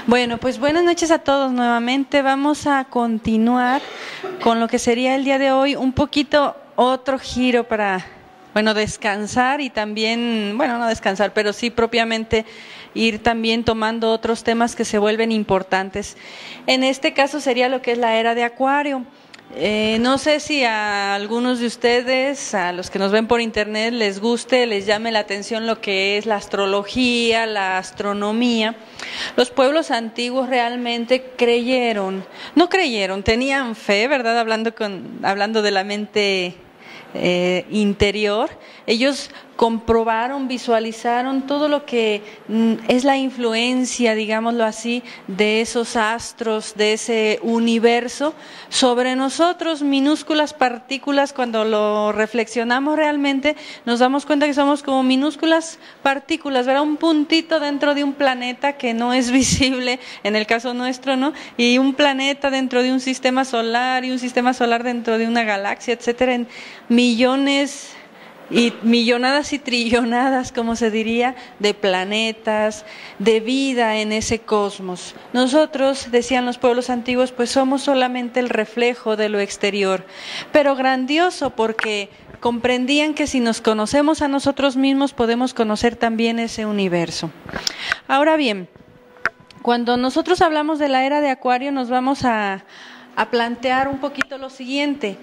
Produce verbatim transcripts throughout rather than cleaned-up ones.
Bueno, pues buenas noches a todos nuevamente. Vamos a continuar con lo que sería el día de hoy, un poquito otro giro para, bueno, descansar y también, bueno, no descansar, pero sí propiamente ir también tomando otros temas que se vuelven importantes. En este caso sería lo que es la era de Acuario. Eh, no sé si a algunos de ustedes, a los que nos ven por internet, les guste, les llame la atención lo que es la astrología, la astronomía. Los pueblos antiguos realmente creyeron, no creyeron, tenían fe, ¿verdad? Hablando, con, hablando de la mente eh, interior, ellos comprobaron, visualizaron todo lo que mm, es la influencia, digámoslo así, de esos astros, de ese universo sobre nosotros, minúsculas partículas. Cuando lo reflexionamos realmente nos damos cuenta que somos como minúsculas partículas, ¿verdad? Un puntito dentro de un planeta que no es visible, en el caso nuestro, ¿no? Y un planeta dentro de un sistema solar y un sistema solar dentro de una galaxia, etcétera, en millones y millonadas y trillonadas, como se diría, de planetas, de vida en ese cosmos. Nosotros, decían los pueblos antiguos, pues somos solamente el reflejo de lo exterior, pero grandioso porque comprendían que si nos conocemos a nosotros mismos podemos conocer también ese universo. Ahora bien, cuando nosotros hablamos de la era de Acuario nos vamos a, a plantear un poquito lo siguiente.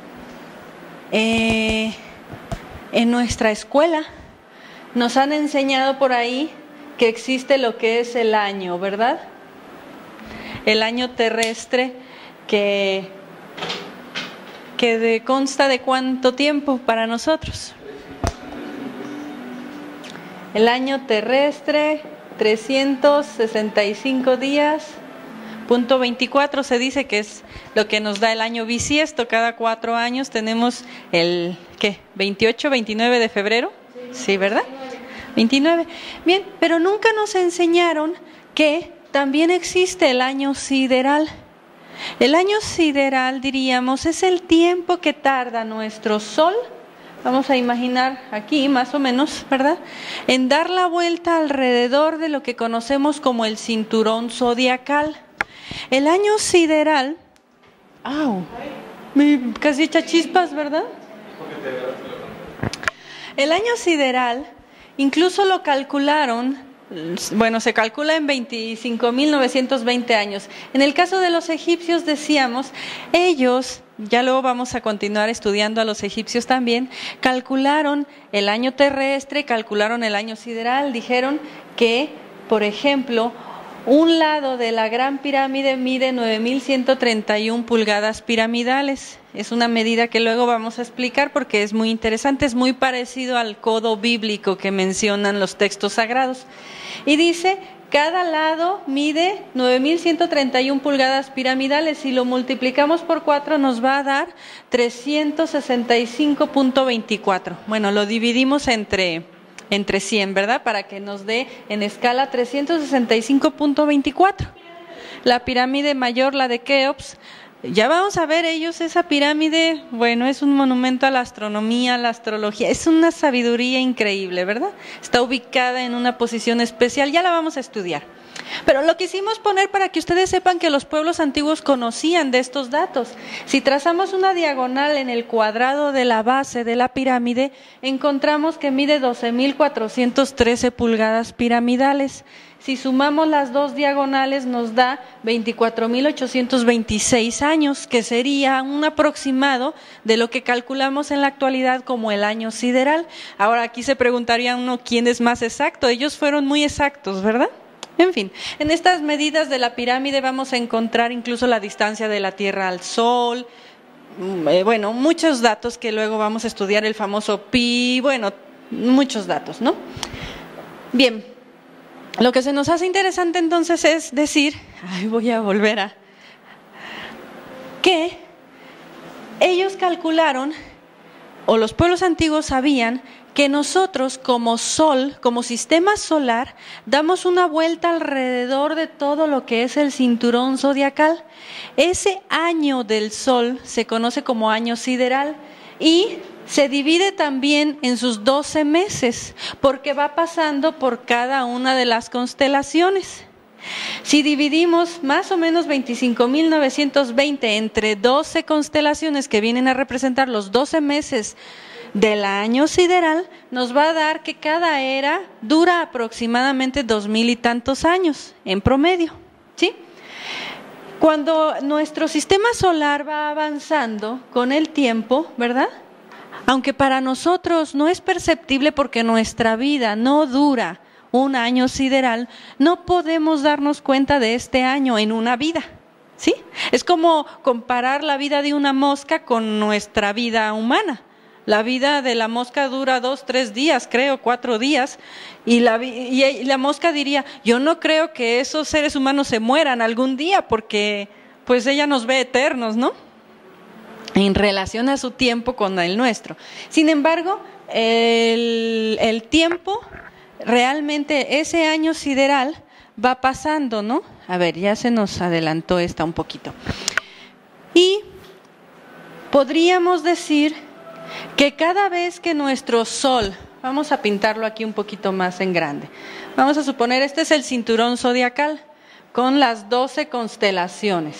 Eh... En nuestra escuela nos han enseñado por ahí que existe lo que es el año, ¿verdad? El año terrestre que, que de, consta de cuánto tiempo para nosotros. El año terrestre, trescientos sesenta y cinco días, punto veinticuatro se dice que es lo que nos da el año bisiesto. Cada cuatro años tenemos el, ¿qué? veintiocho, veintinueve de febrero, sí, ¿verdad? veintinueve. Bien, pero nunca nos enseñaron que también existe el año sideral. El año sideral, diríamos, es el tiempo que tarda nuestro Sol, vamos a imaginar aquí más o menos, ¿verdad?, en dar la vuelta alrededor de lo que conocemos como el cinturón zodiacal. El año sideral, ¡au! Me casi echa chispas, ¿verdad? El año sideral, incluso lo calcularon, bueno, se calcula en veinticinco mil novecientos veinte años. En el caso de los egipcios decíamos, ellos, ya luego vamos a continuar estudiando a los egipcios también, calcularon el año terrestre, calcularon el año sideral, dijeron que, por ejemplo, un lado de la Gran Pirámide mide nueve mil ciento treinta y una pulgadas piramidales. Es una medida que luego vamos a explicar porque es muy interesante, es muy parecido al codo bíblico que mencionan los textos sagrados. Y dice, cada lado mide nueve mil ciento treinta y una pulgadas piramidales. Si lo multiplicamos por cuatro nos va a dar trescientos sesenta y cinco punto veinticuatro. Bueno, lo dividimos entre... entre cien, ¿verdad? Para que nos dé en escala trescientos sesenta y cinco punto veinticuatro. La pirámide mayor, la de Keops, ya vamos a ver ellos, esa pirámide, bueno, es un monumento a la astronomía, a la astrología, es una sabiduría increíble, ¿verdad? Está ubicada en una posición especial, ya la vamos a estudiar. Pero lo quisimos poner para que ustedes sepan que los pueblos antiguos conocían de estos datos. Si trazamos una diagonal en el cuadrado de la base de la pirámide, encontramos que mide doce mil cuatrocientos trece pulgadas piramidales. Si sumamos las dos diagonales nos da veinticuatro mil ochocientos veintiséis años, que sería un aproximado de lo que calculamos en la actualidad como el año sideral. Ahora aquí se preguntaría uno quién es más exacto. Ellos fueron muy exactos, ¿verdad? En fin, en estas medidas de la pirámide vamos a encontrar incluso la distancia de la Tierra al Sol, eh, bueno, muchos datos que luego vamos a estudiar, el famoso pi, bueno, muchos datos, ¿no? Bien, lo que se nos hace interesante entonces es decir, ay, voy a volver a, que ellos calcularon, o los pueblos antiguos sabían, que nosotros como Sol, como sistema solar, damos una vuelta alrededor de todo lo que es el cinturón zodiacal. Ese año del Sol se conoce como año sideral y se divide también en sus doce meses, porque va pasando por cada una de las constelaciones. Si dividimos más o menos veinticinco mil novecientos veinte entre doce constelaciones que vienen a representar los doce meses del año sideral, nos va a dar que cada era dura aproximadamente dos mil y tantos años en promedio, ¿sí? Cuando nuestro sistema solar va avanzando con el tiempo, ¿verdad? Aunque para nosotros no es perceptible porque nuestra vida no dura un año sideral, no podemos darnos cuenta de este año en una vida, ¿sí? Es como comparar la vida de una mosca con nuestra vida humana. La vida de la mosca dura dos, tres días, creo, cuatro días, y la, y la mosca diría, yo no creo que esos seres humanos se mueran algún día, porque pues ella nos ve eternos, ¿no? En relación a su tiempo con el nuestro. Sin embargo, el, el tiempo, realmente ese año sideral va pasando, ¿no? A ver, ya se nos adelantó esta un poquito. Y podríamos decir que cada vez que nuestro sol, vamos a pintarlo aquí un poquito más en grande, vamos a suponer, este es el cinturón zodiacal con las doce constelaciones.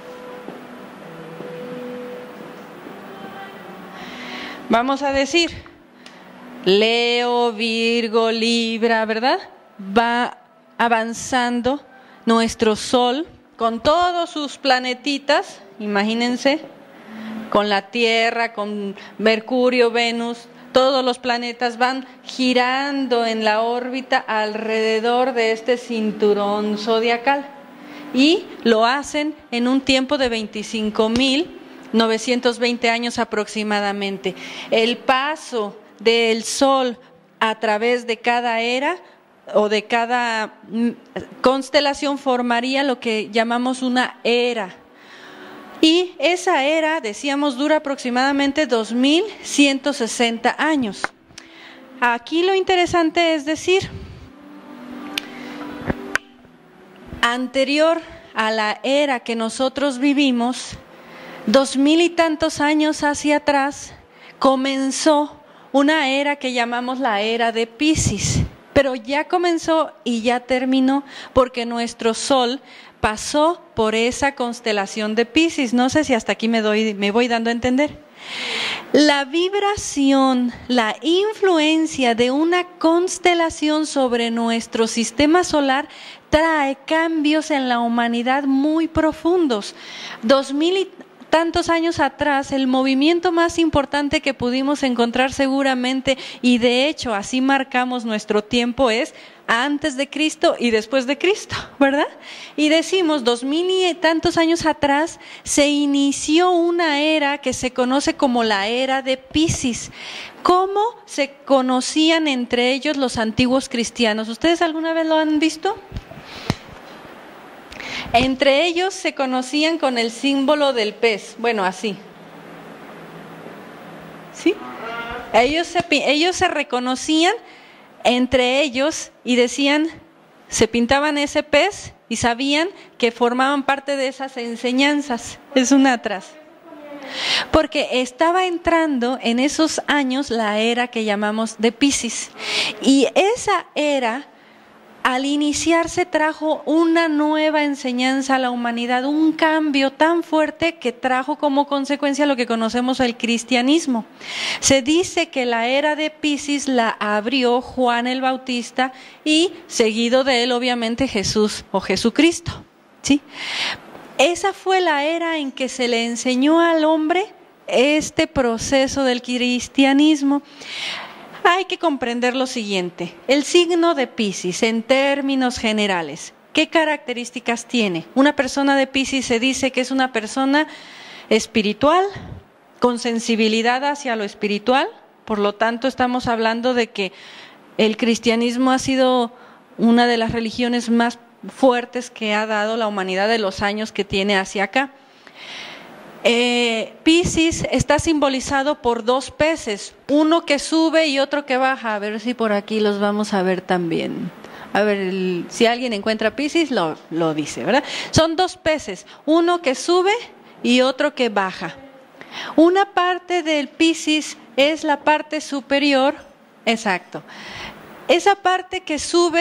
Vamos a decir, Leo, Virgo, Libra, ¿verdad? Va avanzando nuestro sol con todos sus planetitas, imagínense, con la Tierra, con Mercurio, Venus, todos los planetas van girando en la órbita alrededor de este cinturón zodiacal y lo hacen en un tiempo de veinticinco mil novecientos veinte años aproximadamente. El paso del Sol a través de cada era o de cada constelación formaría lo que llamamos una era. Y esa era, decíamos, dura aproximadamente dos mil ciento sesenta años. Aquí lo interesante es decir, anterior a la era que nosotros vivimos, dos mil y tantos años hacia atrás, comenzó una era que llamamos la era de Piscis. Pero ya comenzó y ya terminó porque nuestro Sol pasó por esa constelación de Piscis. No sé si hasta aquí me, doy, me voy dando a entender. La vibración, la influencia de una constelación sobre nuestro sistema solar trae cambios en la humanidad muy profundos. Dos mil y tantos años atrás, el movimiento más importante que pudimos encontrar seguramente, y de hecho así marcamos nuestro tiempo, es antes de Cristo y después de Cristo, ¿verdad? Y decimos, dos mil y tantos años atrás se inició una era que se conoce como la era de Piscis. ¿Cómo se conocían entre ellos los antiguos cristianos? ¿Ustedes alguna vez lo han visto? Entre ellos se conocían con el símbolo del pez, bueno, así. ¿Sí? Ellos se, ellos se reconocían entre ellos y decían, se pintaban ese pez y sabían que formaban parte de esas enseñanzas. Es una atrás. Porque estaba entrando en esos años la era que llamamos de Piscis. Y esa era, al iniciarse, trajo una nueva enseñanza a la humanidad, un cambio tan fuerte que trajo como consecuencia lo que conocemos el cristianismo. Se dice que la era de Piscis la abrió Juan el Bautista y seguido de él obviamente Jesús o Jesucristo, ¿sí? Esa fue la era en que se le enseñó al hombre este proceso del cristianismo. Hay que comprender lo siguiente, el signo de Piscis en términos generales, ¿qué características tiene? Una persona de Piscis se dice que es una persona espiritual, con sensibilidad hacia lo espiritual, por lo tanto estamos hablando de que el cristianismo ha sido una de las religiones más fuertes que ha dado la humanidad de los años que tiene hacia acá. Eh, Piscis está simbolizado por dos peces, uno que sube y otro que baja. A ver si por aquí los vamos a ver también. A ver, el, si alguien encuentra Piscis lo, lo dice, ¿verdad? Son dos peces, uno que sube y otro que baja. Una parte del Piscis es la parte superior, exacto. Esa parte que sube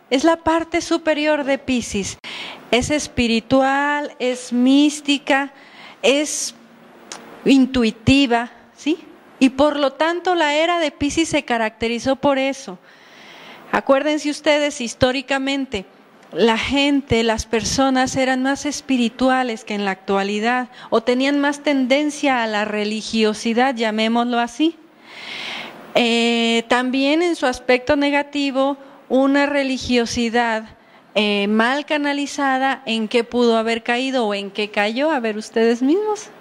es la parte superior de Piscis. Es espiritual, es mística, es intuitiva, ¿sí? Y por lo tanto la era de Piscis se caracterizó por eso. Acuérdense ustedes, históricamente, la gente, las personas eran más espirituales que en la actualidad, o tenían más tendencia a la religiosidad, llamémoslo así. Eh, también en su aspecto negativo, una religiosidad eh, mal canalizada, ¿en qué pudo haber caído o en qué cayó? A ver ustedes mismos.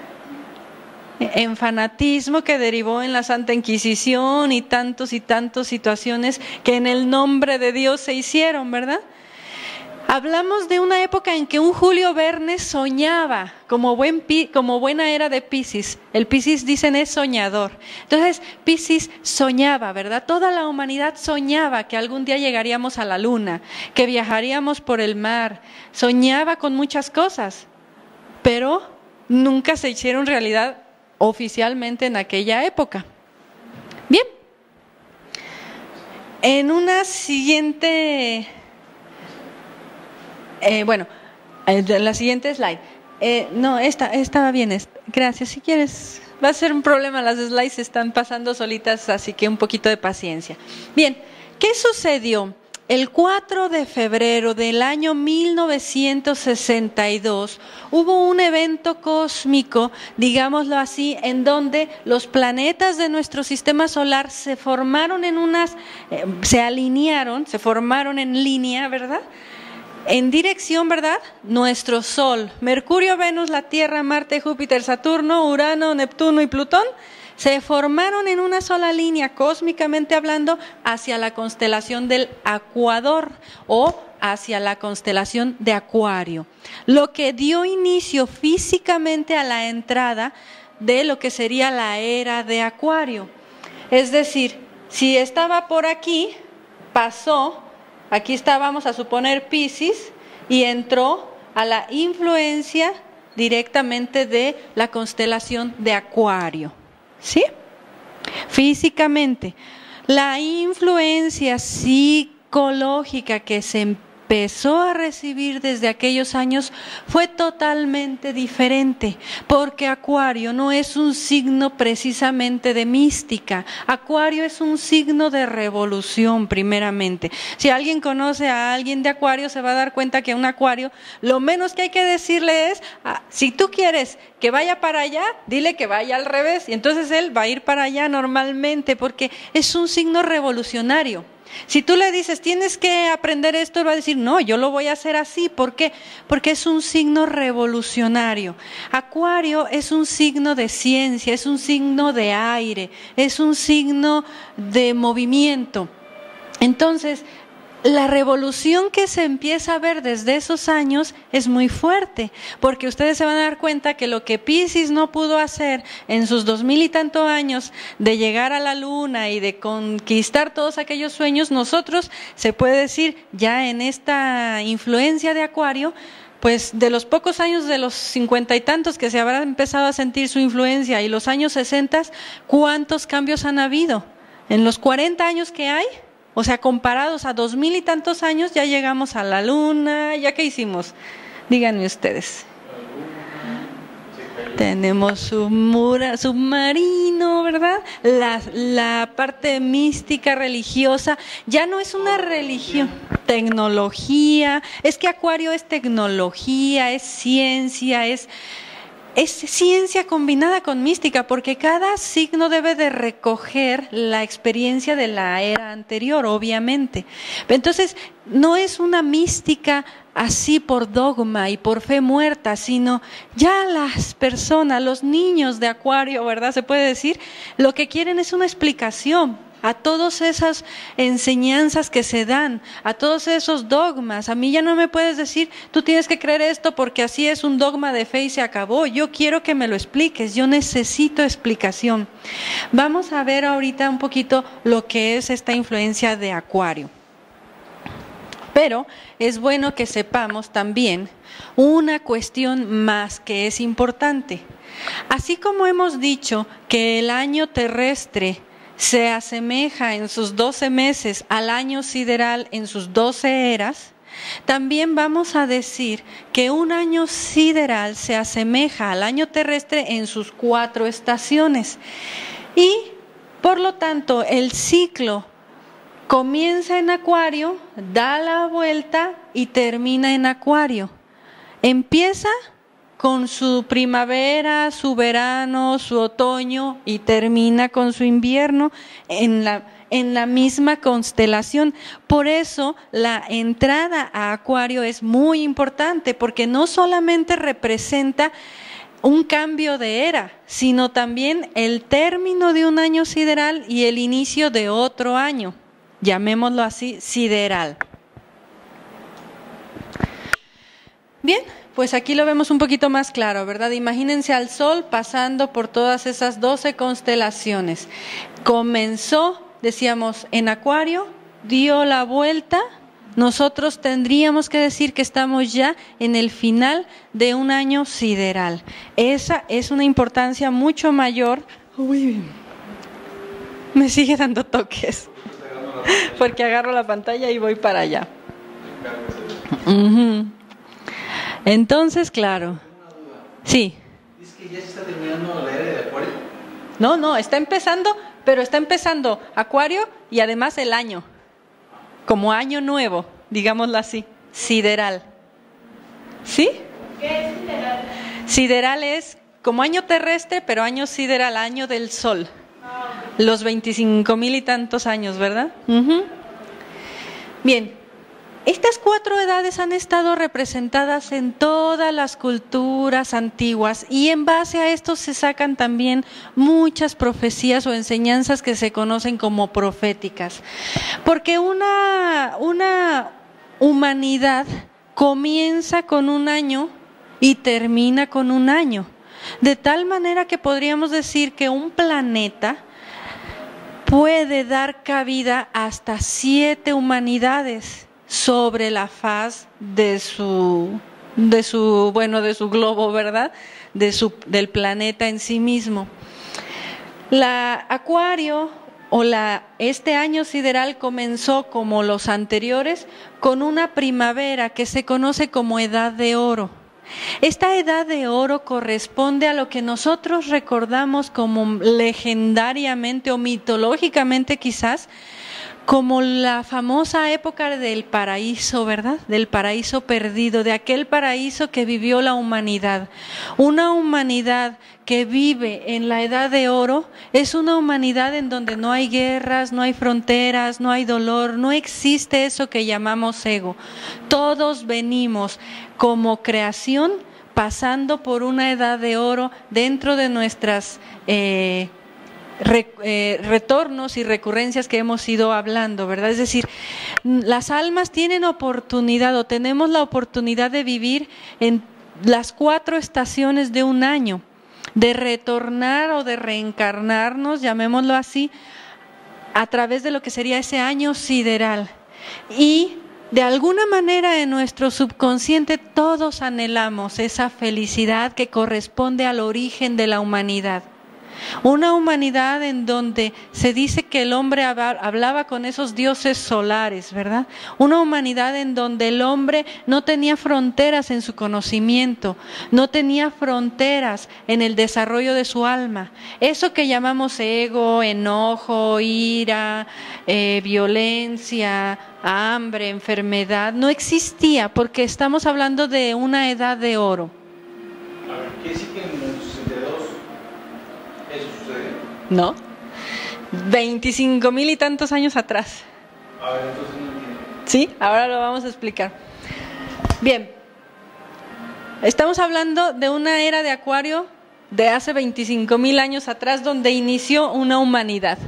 En fanatismo, que derivó en la Santa Inquisición y tantos y tantos situaciones que en el nombre de Dios se hicieron, ¿verdad? Hablamos de una época en que un Julio Verne soñaba, como, buen, como buena era de Piscis. El Piscis, dicen, es soñador. Entonces, Piscis soñaba, ¿verdad? Toda la humanidad soñaba que algún día llegaríamos a la luna, que viajaríamos por el mar. Soñaba con muchas cosas, pero nunca se hicieron realidad oficialmente en aquella época. Bien, en una siguiente, eh, bueno, en la siguiente slide, eh, no, esta, esta bien, esta, gracias, si quieres, va a ser un problema, las slides se están pasando solitas, así que un poquito de paciencia. Bien, ¿qué sucedió? El cuatro de febrero del año mil novecientos sesenta y dos hubo un evento cósmico, digámoslo así, en donde los planetas de nuestro sistema solar se formaron en unas, eh, se alinearon, se formaron en línea, ¿verdad? En dirección, ¿verdad? Nuestro Sol, Mercurio, Venus, la Tierra, Marte, Júpiter, Saturno, Urano, Neptuno y Plutón, se formaron en una sola línea, cósmicamente hablando, hacia la constelación del Acuador o hacia la constelación de Acuario, lo que dio inicio físicamente a la entrada de lo que sería la era de Acuario. Es decir, si estaba por aquí, pasó, aquí está, vamos a suponer Piscis, y entró a la influencia directamente de la constelación de Acuario. ¿Sí? Físicamente, la influencia psicológica que se empezó a recibir desde aquellos años fue totalmente diferente, porque Acuario no es un signo precisamente de mística. Acuario es un signo de revolución, primeramente. Si alguien conoce a alguien de Acuario, se va a dar cuenta que un Acuario, lo menos que hay que decirle es, ah, si tú quieres que vaya para allá, dile que vaya al revés, y entonces él va a ir para allá normalmente, porque es un signo revolucionario. Si tú le dices, tienes que aprender esto, él va a decir, no, yo lo voy a hacer así. ¿Por qué? Porque es un signo revolucionario. Acuario es un signo de ciencia, es un signo de aire, es un signo de movimiento. Entonces, la revolución que se empieza a ver desde esos años es muy fuerte, porque ustedes se van a dar cuenta que lo que Piscis no pudo hacer en sus dos mil y tanto años de llegar a la luna y de conquistar todos aquellos sueños, nosotros, se puede decir, ya en esta influencia de Acuario, pues de los pocos años, de los cincuenta y tantos que se habrá empezado a sentir su influencia, y los años sesentas, ¿cuántos cambios han habido? En los cuarenta años que hay, o sea, comparados a dos mil y tantos años, ya llegamos a la luna. ¿Ya qué hicimos? Díganme ustedes. Tenemos submarino, ¿verdad? La, la parte mística, religiosa, ya no es una religión. Tecnología, es que Acuario es tecnología, es ciencia, es... Es ciencia combinada con mística, porque cada signo debe de recoger la experiencia de la era anterior, obviamente. Entonces, no es una mística así por dogma y por fe muerta, sino ya las personas, los niños de Acuario, ¿verdad? Se puede decir, lo que quieren es una explicación a todas esas enseñanzas que se dan, a todos esos dogmas. A mí ya no me puedes decir, tú tienes que creer esto porque así es un dogma de fe y se acabó. Yo quiero que me lo expliques, yo necesito explicación. Vamos a ver ahorita un poquito lo que es esta influencia de Acuario. Pero es bueno que sepamos también una cuestión más que es importante. Así como hemos dicho que el año terrestre se asemeja en sus doce meses al año sideral en sus doce eras, también vamos a decir que un año sideral se asemeja al año terrestre en sus cuatro estaciones. Y, por lo tanto, el ciclo comienza en Acuario, da la vuelta y termina en Acuario. Empieza con su primavera, su verano, su otoño y termina con su invierno en la, en la misma constelación. Por eso la entrada a Acuario es muy importante, porque no solamente representa un cambio de era, sino también el término de un año sideral y el inicio de otro año, llamémoslo así, sideral. Bien, pues aquí lo vemos un poquito más claro, ¿verdad? Imagínense al Sol pasando por todas esas doce constelaciones. Comenzó, decíamos, en Acuario, dio la vuelta. Nosotros tendríamos que decir que estamos ya en el final de un año sideral. Esa es una importancia mucho mayor. Uy, me sigue dando toques, porque agarro la pantalla y voy para allá. Uh-huh. Entonces, claro. Sí. ¿Es que ya se está terminando la era de Acuario? No, no, está empezando, pero está empezando Acuario y además el año, como año nuevo, digámoslo así, sideral. ¿Sí? ¿Qué es sideral? Sideral es como año terrestre, pero año sideral, año del Sol. Ah, Los veinticinco mil y tantos años, ¿verdad? Uh-huh. Bien. Estas cuatro edades han estado representadas en todas las culturas antiguas y en base a esto se sacan también muchas profecías o enseñanzas que se conocen como proféticas. Porque una, una humanidad comienza con un año y termina con un año. De tal manera que podríamos decir que un planeta puede dar cabida hasta siete humanidades sobre la faz de su, de su, bueno, de su globo, ¿verdad? De su, del planeta en sí mismo. La Acuario o la, este año sideral comenzó como los anteriores con una primavera que se conoce como Edad de Oro. Esta Edad de Oro corresponde a lo que nosotros recordamos como legendariamente o mitológicamente quizás, como la famosa época del paraíso, ¿verdad? Del paraíso perdido, de aquel paraíso que vivió la humanidad. Una humanidad que vive en la Edad de Oro es una humanidad en donde no hay guerras, no hay fronteras, no hay dolor, no existe eso que llamamos ego. Todos venimos como creación pasando por una Edad de Oro dentro de nuestras eh, Re, eh, retornos y recurrencias que hemos ido hablando, ¿verdad? Es decir, las almas tienen oportunidad o tenemos la oportunidad de vivir en las cuatro estaciones de un año, de retornar o de reencarnarnos, llamémoslo así, a través de lo que sería ese año sideral. Y de alguna manera en nuestro subconsciente todos anhelamos esa felicidad que corresponde al origen de la humanidad. Una humanidad en donde se dice que el hombre hablaba con esos dioses solares, ¿verdad? Una humanidad en donde el hombre no tenía fronteras en su conocimiento, no tenía fronteras en el desarrollo de su alma. Eso que llamamos ego, enojo, ira, eh, violencia, hambre, enfermedad, no existía porque estamos hablando de una edad de oro. A ver, ¿qué sí que en el sesenta y dos eso sucedió? No, veinticinco mil y tantos años atrás. A ver, entonces no entiendo. Sí, ahora lo vamos a explicar. Bien, estamos hablando de una era de Acuario de hace veinticinco mil años atrás donde inició una humanidad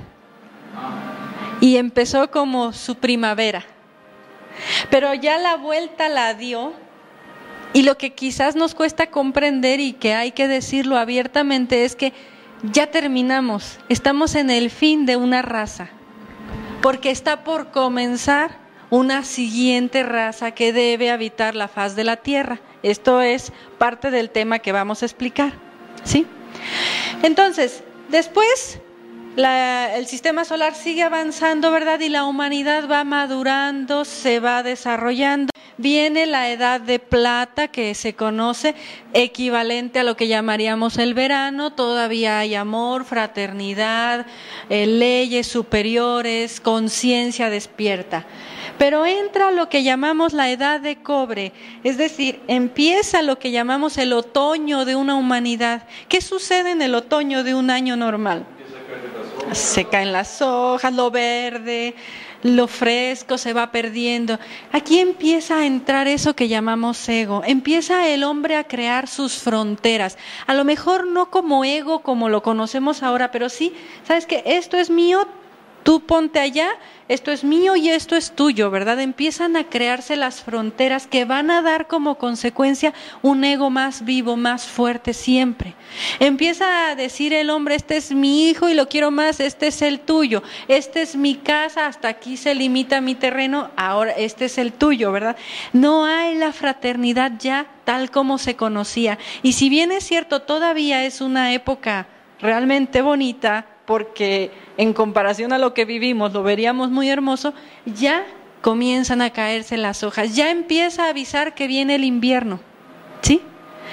y empezó como su primavera, pero ya la vuelta la dio. Y lo que quizás nos cuesta comprender y que hay que decirlo abiertamente es que ya terminamos, estamos en el fin de una raza, porque está por comenzar una siguiente raza que debe habitar la faz de la tierra. Esto es parte del tema que vamos a explicar, ¿sí? Entonces, después La, el sistema solar sigue avanzando, ¿verdad? Y la humanidad va madurando, se va desarrollando. Viene la edad de plata, que se conoce equivalente a lo que llamaríamos el verano. Todavía hay amor, fraternidad, eh, leyes superiores, conciencia despierta. Pero entra lo que llamamos la edad de cobre, es decir, empieza lo que llamamos el otoño de una humanidad. ¿Qué sucede en el otoño de un año normal? Se caen las hojas, lo verde, lo fresco se va perdiendo. Aquí empieza a entrar eso que llamamos ego. Empieza el hombre a crear sus fronteras. A lo mejor no como ego como lo conocemos ahora, pero sí, ¿sabes qué? Esto es mío, tú ponte allá, esto es mío y esto es tuyo, ¿verdad? Empiezan a crearse las fronteras que van a dar como consecuencia un ego más vivo, más fuerte siempre. Empieza a decir el hombre, este es mi hijo y lo quiero más, este es el tuyo, este es mi casa, hasta aquí se limita mi terreno, ahora este es el tuyo, ¿verdad? No hay la fraternidad ya tal como se conocía. Y si bien es cierto, todavía es una época realmente bonita, porque en comparación a lo que vivimos lo veríamos muy hermoso, ya comienzan a caerse las hojas, ya empieza a avisar que viene el invierno, ¿sí?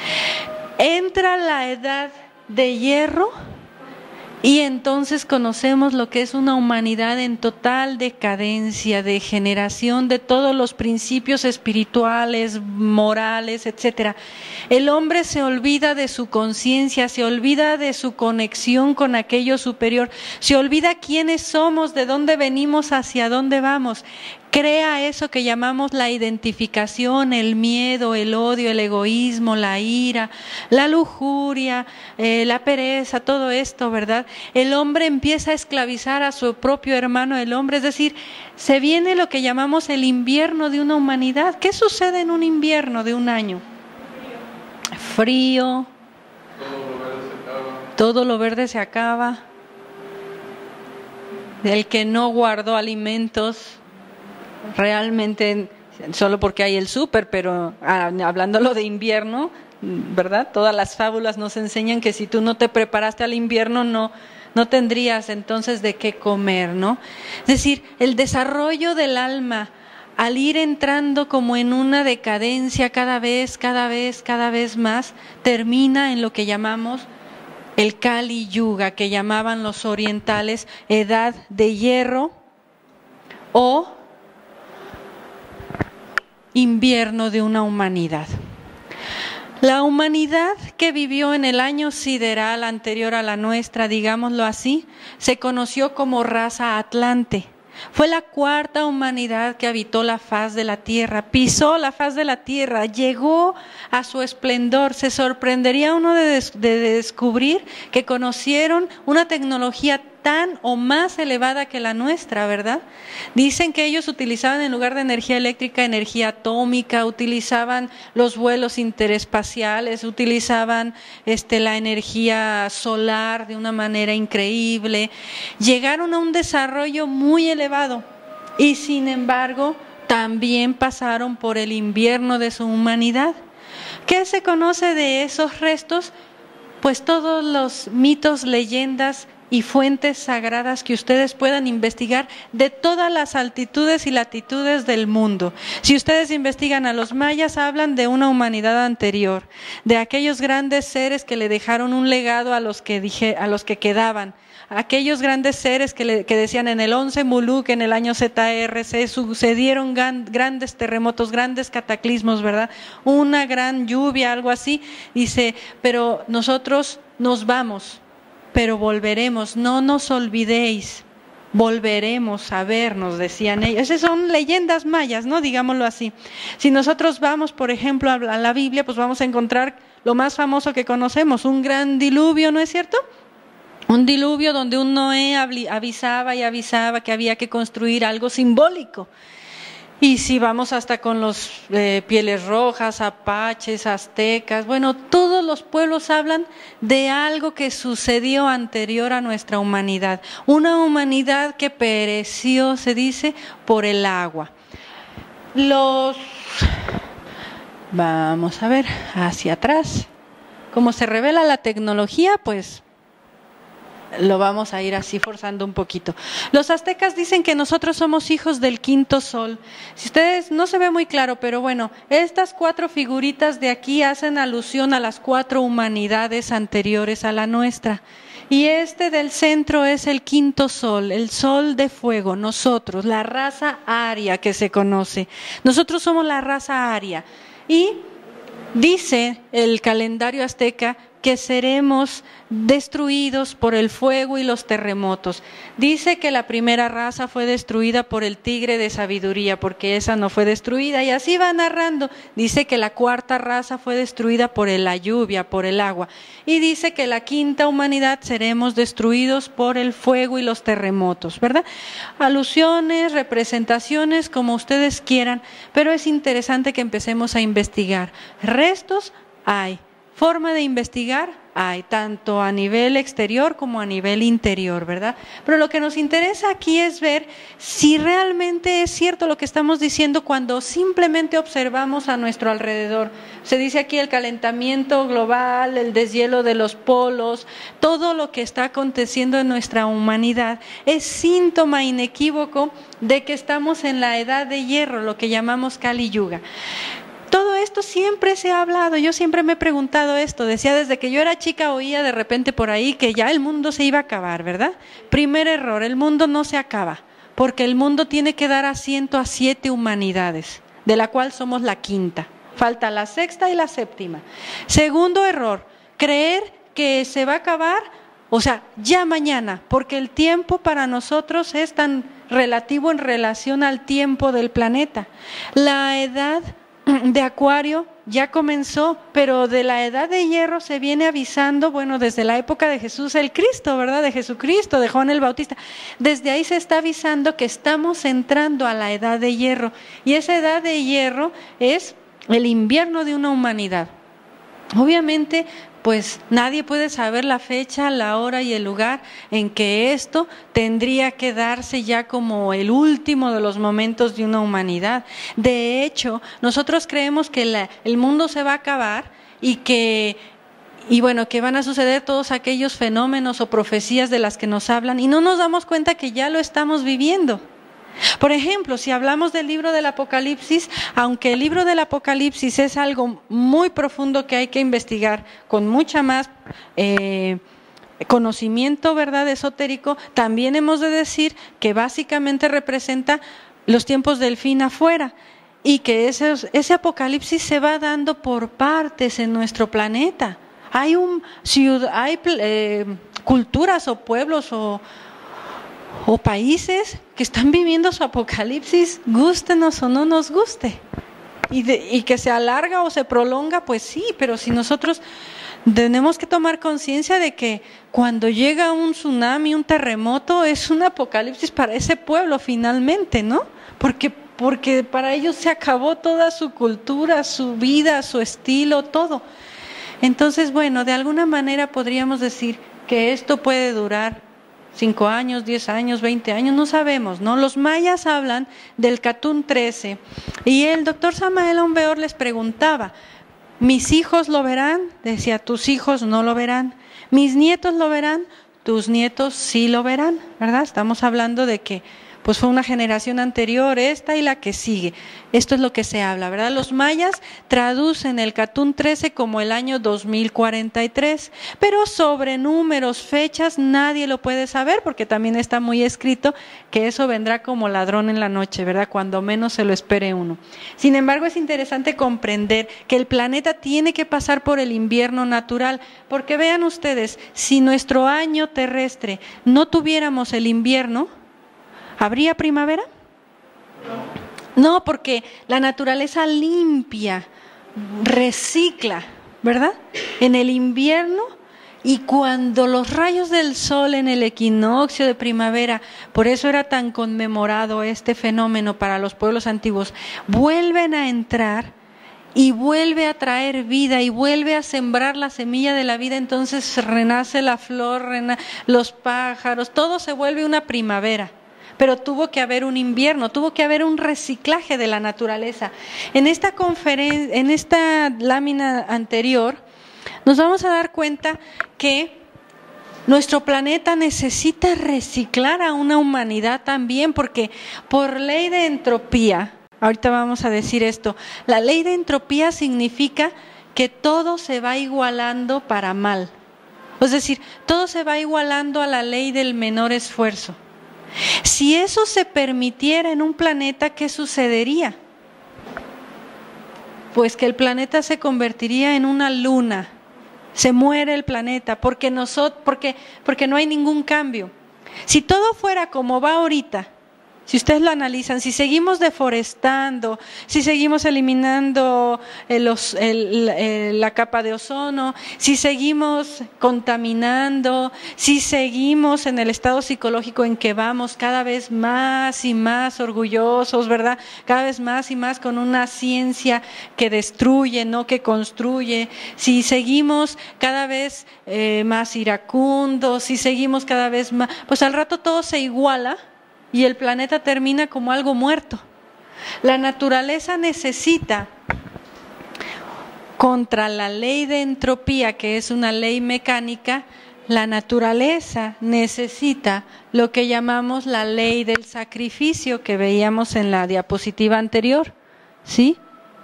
Entra la edad de hierro y entonces conocemos lo que es una humanidad en total decadencia, degeneración de todos los principios espirituales, morales, etcétera. El hombre se olvida de su conciencia, se olvida de su conexión con aquello superior, se olvida quiénes somos, de dónde venimos, hacia dónde vamos. Crea eso que llamamos la identificación, el miedo, el odio, el egoísmo, la ira, la lujuria, eh, la pereza, todo esto, ¿verdad? El hombre empieza a esclavizar a su propio hermano, el hombre, es decir, se viene lo que llamamos el invierno de una humanidad. ¿Qué sucede en un invierno de un año? Frío, todo lo verde se acaba, el que no guardó alimentos, realmente solo porque hay el súper, pero ah, hablándolo de invierno, ¿verdad? Todas las fábulas nos enseñan que si tú no te preparaste al invierno no, no tendrías entonces de qué comer, ¿no? Es decir, el desarrollo del alma al ir entrando como en una decadencia cada vez, cada vez, cada vez más, termina en lo que llamamos el Kali Yuga, que llamaban los orientales edad de hierro o invierno de una humanidad. La humanidad que vivió en el año sideral anterior a la nuestra, digámoslo así, se conoció como raza Atlante. Fue la cuarta humanidad que habitó la faz de la tierra, pisó la faz de la tierra, llegó a su esplendor. Se sorprendería uno de, des- de descubrir que conocieron una tecnología tan o más elevada que la nuestra, ¿verdad? Dicen que ellos utilizaban en lugar de energía eléctrica, energía atómica, utilizaban los vuelos interespaciales, utilizaban este, la energía solar de una manera increíble. Llegaron a un desarrollo muy elevado y sin embargo también pasaron por el invierno de su humanidad. ¿Qué se conoce de esos restos? Pues todos los mitos, leyendas y fuentes sagradas que ustedes puedan investigar de todas las altitudes y latitudes del mundo. Si ustedes investigan a los mayas, hablan de una humanidad anterior, de aquellos grandes seres que le dejaron un legado a los que, dije, a los que quedaban, aquellos grandes seres que, le, que decían en el once Muluk, en el año Z R C, sucedieron gran, grandes terremotos, grandes cataclismos, ¿verdad? Una gran lluvia, algo así. Dice, pero nosotros nos vamos, pero volveremos, no nos olvidéis, volveremos a vernos, decían ellos. Esas son leyendas mayas, ¿no? Digámoslo así. Si nosotros vamos, por ejemplo, a la Biblia, pues vamos a encontrar lo más famoso que conocemos, un gran diluvio, ¿no es cierto? Un diluvio donde un Noé avisaba y avisaba que había que construir algo simbólico. Y si vamos hasta con los eh, pieles rojas, apaches, aztecas, bueno, todos los pueblos hablan de algo que sucedió anterior a nuestra humanidad. Una humanidad que pereció, se dice, por el agua. Los... Vamos a ver, hacia atrás. Como se revela la tecnología, pues lo vamos a ir así forzando un poquito. Los aztecas dicen que nosotros somos hijos del quinto sol. Si ustedes, no se ve muy claro, pero bueno, estas cuatro figuritas de aquí hacen alusión a las cuatro humanidades anteriores a la nuestra. Y este del centro es el quinto sol, el sol de fuego, nosotros, la raza aria que se conoce. Nosotros somos la raza aria. Y dice el calendario azteca que seremos destruidos por el fuego y los terremotos. Dice que la primera raza fue destruida por el tigre de sabiduría, porque esa no fue destruida, y así va narrando. Dice que la cuarta raza fue destruida por la lluvia, por el agua, y dice que la quinta humanidad seremos destruidos por el fuego y los terremotos, ¿verdad? Alusiones, representaciones, como ustedes quieran, pero es interesante que empecemos a investigar. Restos hay. Forma de investigar hay, tanto a nivel exterior como a nivel interior, ¿verdad? Pero lo que nos interesa aquí es ver si realmente es cierto lo que estamos diciendo cuando simplemente observamos a nuestro alrededor. Se dice aquí el calentamiento global, el deshielo de los polos, todo lo que está aconteciendo en nuestra humanidad es síntoma inequívoco de que estamos en la edad de hierro, lo que llamamos Kali Yuga. Todo esto siempre se ha hablado, yo siempre me he preguntado esto, decía desde que yo era chica oía de repente por ahí que ya el mundo se iba a acabar, ¿verdad? Primer error, el mundo no se acaba, porque el mundo tiene que dar asiento a siete humanidades, de la cual somos la quinta, falta la sexta y la séptima. Segundo error, creer que se va a acabar, o sea, ya mañana, porque el tiempo para nosotros es tan relativo en relación al tiempo del planeta. La edad de Acuario ya comenzó, pero de la edad de hierro se viene avisando, bueno, desde la época de Jesús el Cristo, ¿verdad? De Jesucristo, de Juan el Bautista. Desde ahí se está avisando que estamos entrando a la edad de hierro. Y esa edad de hierro es el invierno de una humanidad. Obviamente, pues nadie puede saber la fecha, la hora y el lugar en que esto tendría que darse ya como el último de los momentos de una humanidad. De hecho, nosotros creemos que la, el mundo se va a acabar y que, y bueno, que van a suceder todos aquellos fenómenos o profecías de las que nos hablan y no nos damos cuenta que ya lo estamos viviendo. Por ejemplo, si hablamos del libro del Apocalipsis, aunque el libro del Apocalipsis es algo muy profundo que hay que investigar con mucha más eh, conocimiento, ¿verdad?, esotérico, también hemos de decir que básicamente representa los tiempos del fin afuera y que ese, ese Apocalipsis se va dando por partes en nuestro planeta. Hay, un, ciudad, hay eh, culturas o pueblos o o países que están viviendo su apocalipsis, gústenos o no nos guste, y, de, y que se alarga o se prolonga, pues sí, pero si nosotros tenemos que tomar conciencia de que cuando llega un tsunami, un terremoto, es un apocalipsis para ese pueblo finalmente, ¿no? Porque, porque para ellos se acabó toda su cultura, su vida, su estilo, todo. Entonces, bueno, de alguna manera podríamos decir que esto puede durar cinco años, diez años, veinte años, no sabemos, ¿no? Los mayas hablan del Catún trece y el doctor Samael Aun Weor les preguntaba, ¿mis hijos lo verán? Decía, tus hijos no lo verán. ¿Mis nietos lo verán? Tus nietos sí lo verán, ¿verdad? Estamos hablando de que pues fue una generación anterior, esta y la que sigue. Esto es lo que se habla, ¿verdad? Los mayas traducen el Catún trece como el año dos mil cuarenta y tres, pero sobre números, fechas, nadie lo puede saber, porque también está muy escrito que eso vendrá como ladrón en la noche, ¿verdad? Cuando menos se lo espere uno. Sin embargo, es interesante comprender que el planeta tiene que pasar por el invierno natural, porque vean ustedes, si nuestro año terrestre no tuviéramos el invierno, ¿habría primavera? No, porque la naturaleza limpia, recicla, ¿verdad? En el invierno, y cuando los rayos del sol en el equinoccio de primavera, por eso era tan conmemorado este fenómeno para los pueblos antiguos, vuelven a entrar y vuelve a traer vida y vuelve a sembrar la semilla de la vida, entonces renace la flor, rena- los pájaros, todo se vuelve una primavera. Pero tuvo que haber un invierno, tuvo que haber un reciclaje de la naturaleza. En esta conferen- en esta lámina anterior nos vamos a dar cuenta que Nuestro planeta necesita reciclar a una humanidad también, porque por ley de entropía, ahorita vamos a decir esto, la ley de entropía significa que todo se va igualando para mal. Es decir, todo se va igualando a la ley del menor esfuerzo. Si eso se permitiera en un planeta, ¿qué sucedería? Pues que el planeta se convertiría en una luna. Se muere el planeta porque, nosotros, porque, porque no hay ningún cambio. Si todo fuera como va ahorita, si ustedes lo analizan, si seguimos deforestando, si seguimos eliminando el, el, el, la capa de ozono, si seguimos contaminando, si seguimos en el estado psicológico en que vamos cada vez más y más orgullosos, ¿verdad? Cada vez más y más con una ciencia que destruye, no que construye, si seguimos cada vez eh, más iracundos, si seguimos cada vez más, pues al rato todo se iguala. Y el planeta termina como algo muerto. La naturaleza necesita, contra la ley de entropía, que es una ley mecánica, la naturaleza necesita lo que llamamos la ley del sacrificio, que veíamos en la diapositiva anterior, ¿sí?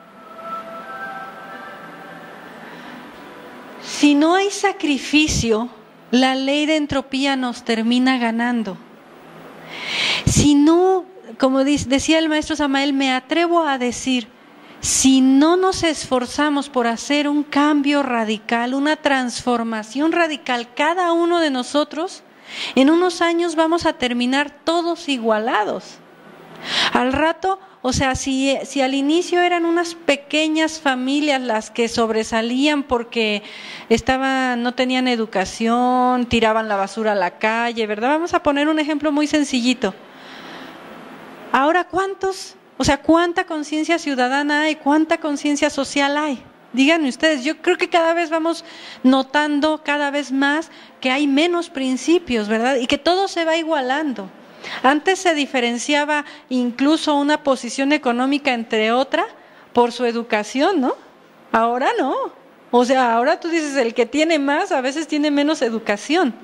Si no hay sacrificio, la ley de entropía nos termina ganando. Si no, como decía el maestro Samael, me atrevo a decir, si no nos esforzamos por hacer un cambio radical, una transformación radical, cada uno de nosotros, en unos años vamos a terminar todos igualados. Al rato, o sea, si, si al inicio eran unas pequeñas familias las que sobresalían porque estaban, no tenían educación, tiraban la basura a la calle, ¿verdad? Vamos a poner un ejemplo muy sencillito. Ahora, ¿cuántos, o sea, cuánta conciencia ciudadana hay, cuánta conciencia social hay? Díganme ustedes, yo creo que cada vez vamos notando cada vez más que hay menos principios, ¿verdad? Y que todo se va igualando. Antes se diferenciaba incluso una posición económica entre otra por su educación, ¿no? Ahora no. O sea, ahora tú dices, el que tiene más a veces tiene menos educación.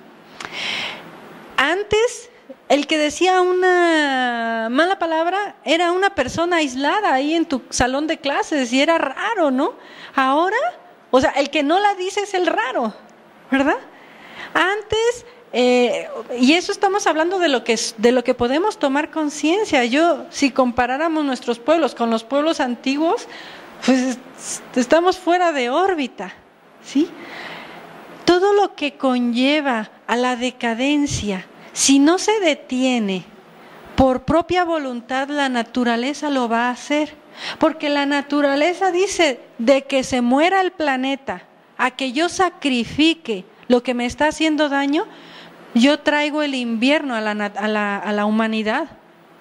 Antes, el que decía una mala palabra era una persona aislada ahí en tu salón de clases y era raro, ¿no? Ahora, o sea, el que no la dice es el raro, ¿verdad? Antes... Eh, y eso estamos hablando de lo que de lo que podemos tomar conciencia. Yo, si comparáramos nuestros pueblos con los pueblos antiguos, pues estamos fuera de órbita, ¿sí? Todo lo que conlleva a la decadencia, si no se detiene por propia voluntad, la naturaleza lo va a hacer, porque la naturaleza dice, de que se muera el planeta a que yo sacrifique lo que me está haciendo daño, yo traigo el invierno a la, a, la, a la humanidad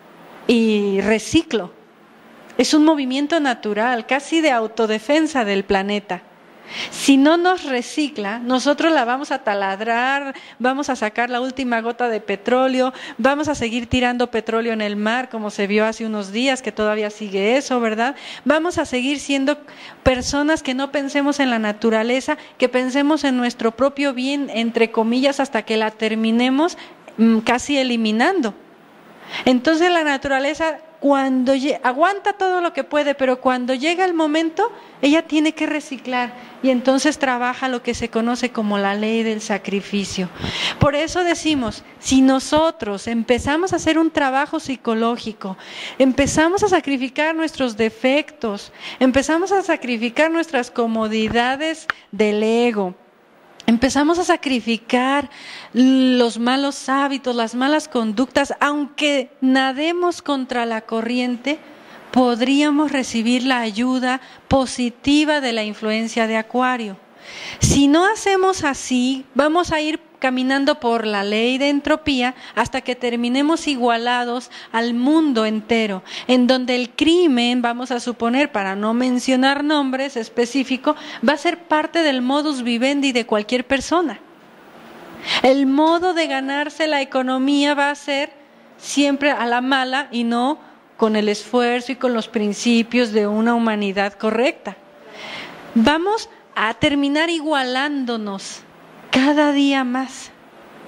y reciclo. Es un movimiento natural, casi de autodefensa del planeta. Si no nos recicla, nosotros la vamos a taladrar, vamos a sacar la última gota de petróleo, vamos a seguir tirando petróleo en el mar, como se vio hace unos días, que todavía sigue eso, ¿verdad? Vamos a seguir siendo personas que no pensemos en la naturaleza, que pensemos en nuestro propio bien, entre comillas, hasta que la terminemos mmm, casi eliminando. Entonces la naturaleza, cuando aguanta todo lo que puede, pero cuando llega el momento, ella tiene que reciclar y entonces trabaja lo que se conoce como la ley del sacrificio. Por eso decimos, si nosotros empezamos a hacer un trabajo psicológico, empezamos a sacrificar nuestros defectos, empezamos a sacrificar nuestras comodidades del ego, empezamos a sacrificar los malos hábitos, las malas conductas, aunque nademos contra la corriente, podríamos recibir la ayuda positiva de la influencia de Acuario. Si no hacemos así, vamos a ir caminando por la ley de entropía hasta que terminemos igualados al mundo entero, en donde el crimen, vamos a suponer, para no mencionar nombres específicos, va a ser parte del modus vivendi de cualquier persona. El modo de ganarse la economía va a ser siempre a la mala y no con el esfuerzo y con los principios de una humanidad correcta. Vamos a terminar igualándonos cada día más.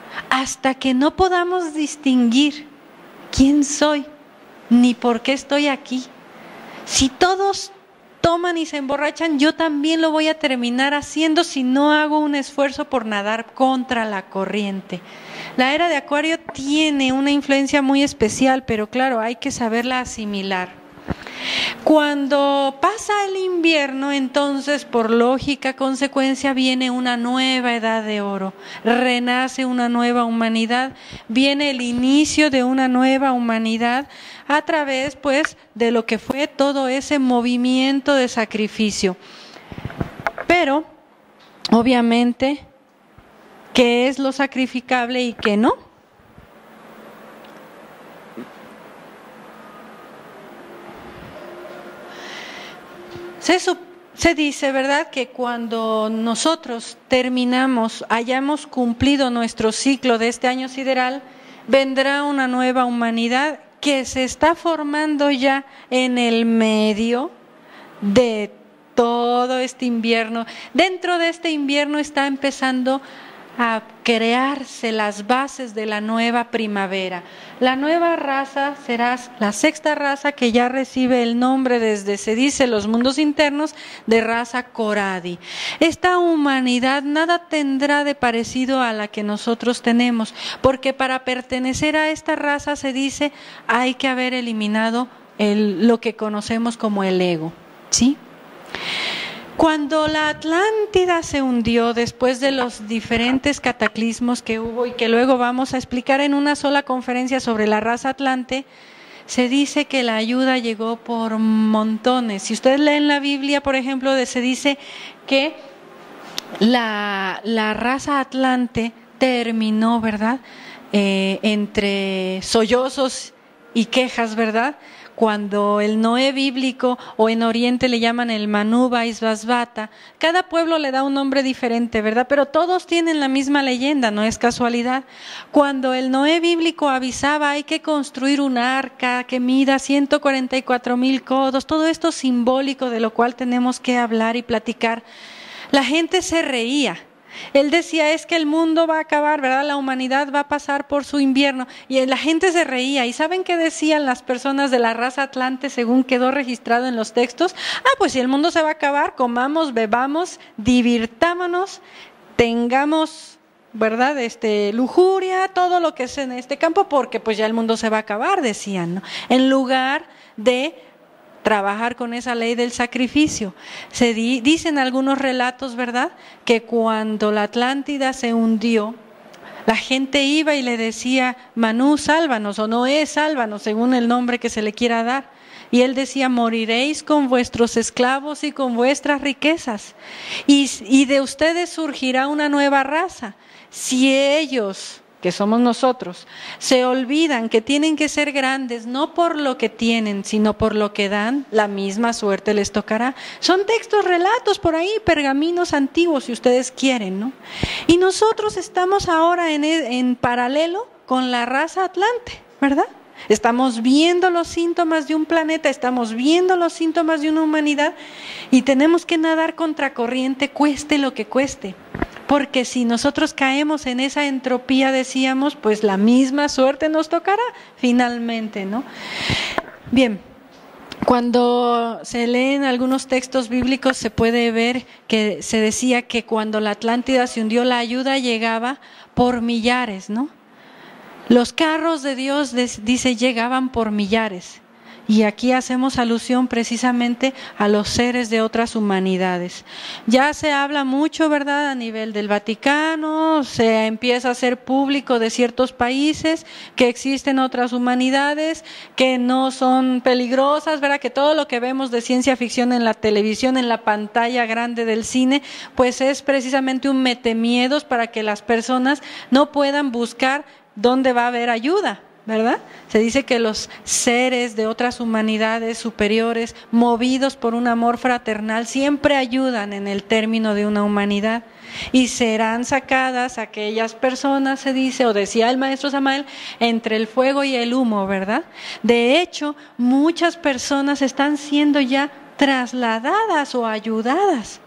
hasta que no podamos distinguir quién soy, ni por qué estoy aquí. Si todos toman y se emborrachan, yo también lo voy a terminar haciendo si no hago un esfuerzo por nadar contra la corriente. La era de Acuario tiene una influencia muy especial, pero claro, hay que saberla asimilar. Cuando pasa el invierno, entonces por lógica consecuencia viene una nueva edad de oro, renace una nueva humanidad, viene el inicio de una nueva humanidad a través pues de lo que fue todo ese movimiento de sacrificio. Pero obviamente, ¿qué es lo sacrificable y qué no? Se, se dice, ¿verdad?, que cuando nosotros terminamos, hayamos cumplido nuestro ciclo de este año sideral, vendrá una nueva humanidad que se está formando ya en el medio de todo este invierno. Dentro de este invierno está empezando a crearse las bases de la nueva primavera. La nueva raza será la sexta raza que ya recibe el nombre desde, se dice, los mundos internos de raza Coradi. Esta humanidad nada tendrá de parecido a la que nosotros tenemos, porque para pertenecer a esta raza, se dice, hay que haber eliminado el, lo que conocemos como el ego, ¿sí? Cuando la Atlántida se hundió después de los diferentes cataclismos que hubo y que luego vamos a explicar en una sola conferencia sobre la raza Atlante, se dice que la ayuda llegó por montones. Si ustedes leen la Biblia, por ejemplo, se dice que la, la raza Atlante terminó, ¿verdad?, eh, entre sollozos y quejas, ¿verdad?, cuando el Noé bíblico, o en Oriente le llaman el Manú Vaisvasvata, cada pueblo le da un nombre diferente, ¿verdad? Pero todos tienen la misma leyenda, no es casualidad. Cuando el Noé bíblico avisaba, hay que construir un arca que mida ciento cuarenta y cuatro mil codos, todo esto simbólico de lo cual tenemos que hablar y platicar, la gente se reía. Él decía, es que el mundo va a acabar, ¿verdad? La humanidad va a pasar por su invierno. Y la gente se reía. ¿Y saben qué decían las personas de la raza Atlante según quedó registrado en los textos? Ah, pues si el mundo se va a acabar, comamos, bebamos, divirtámonos, tengamos, ¿verdad?, este, lujuria, todo lo que es en este campo, porque pues ya el mundo se va a acabar, decían, ¿no? En lugar de trabajar con esa ley del sacrificio. Se di, dicen algunos relatos, ¿verdad?, que cuando la Atlántida se hundió, la gente iba y le decía, Manú, sálvanos, o Noé, sálvanos, según el nombre que se le quiera dar. Y él decía, moriréis con vuestros esclavos y con vuestras riquezas. Y, y de ustedes surgirá una nueva raza. Si ellos, que somos nosotros, se olvidan que tienen que ser grandes, no por lo que tienen, sino por lo que dan, la misma suerte les tocará. Son textos, relatos por ahí, pergaminos antiguos, si ustedes quieren, ¿no? Y nosotros estamos ahora en, en paralelo con la raza Atlante, ¿verdad? Estamos viendo los síntomas de un planeta, estamos viendo los síntomas de una humanidad y tenemos que nadar contracorriente, cueste lo que cueste. Porque si nosotros caemos en esa entropía, decíamos, pues la misma suerte nos tocará finalmente, ¿no? Bien, cuando se leen algunos textos bíblicos se puede ver que se decía que cuando la Atlántida se hundió, la ayuda llegaba por millares, ¿no? Los carros de Dios, dice, llegaban por millares. Y aquí hacemos alusión precisamente a los seres de otras humanidades. Ya se habla mucho, ¿verdad?, a nivel del Vaticano, se empieza a hacer público de ciertos países que existen otras humanidades que no son peligrosas, ¿verdad?, que todo lo que vemos de ciencia ficción en la televisión, en la pantalla grande del cine, pues es precisamente un metemiedos para que las personas no puedan buscar dónde va a haber ayuda, ¿verdad? Se dice que los seres de otras humanidades superiores, movidos por un amor fraternal, siempre ayudan en el término de una humanidad y serán sacadas aquellas personas, se dice, o decía el maestro Samael, entre el fuego y el humo, ¿verdad? De hecho, muchas personas están siendo ya trasladadas o ayudadas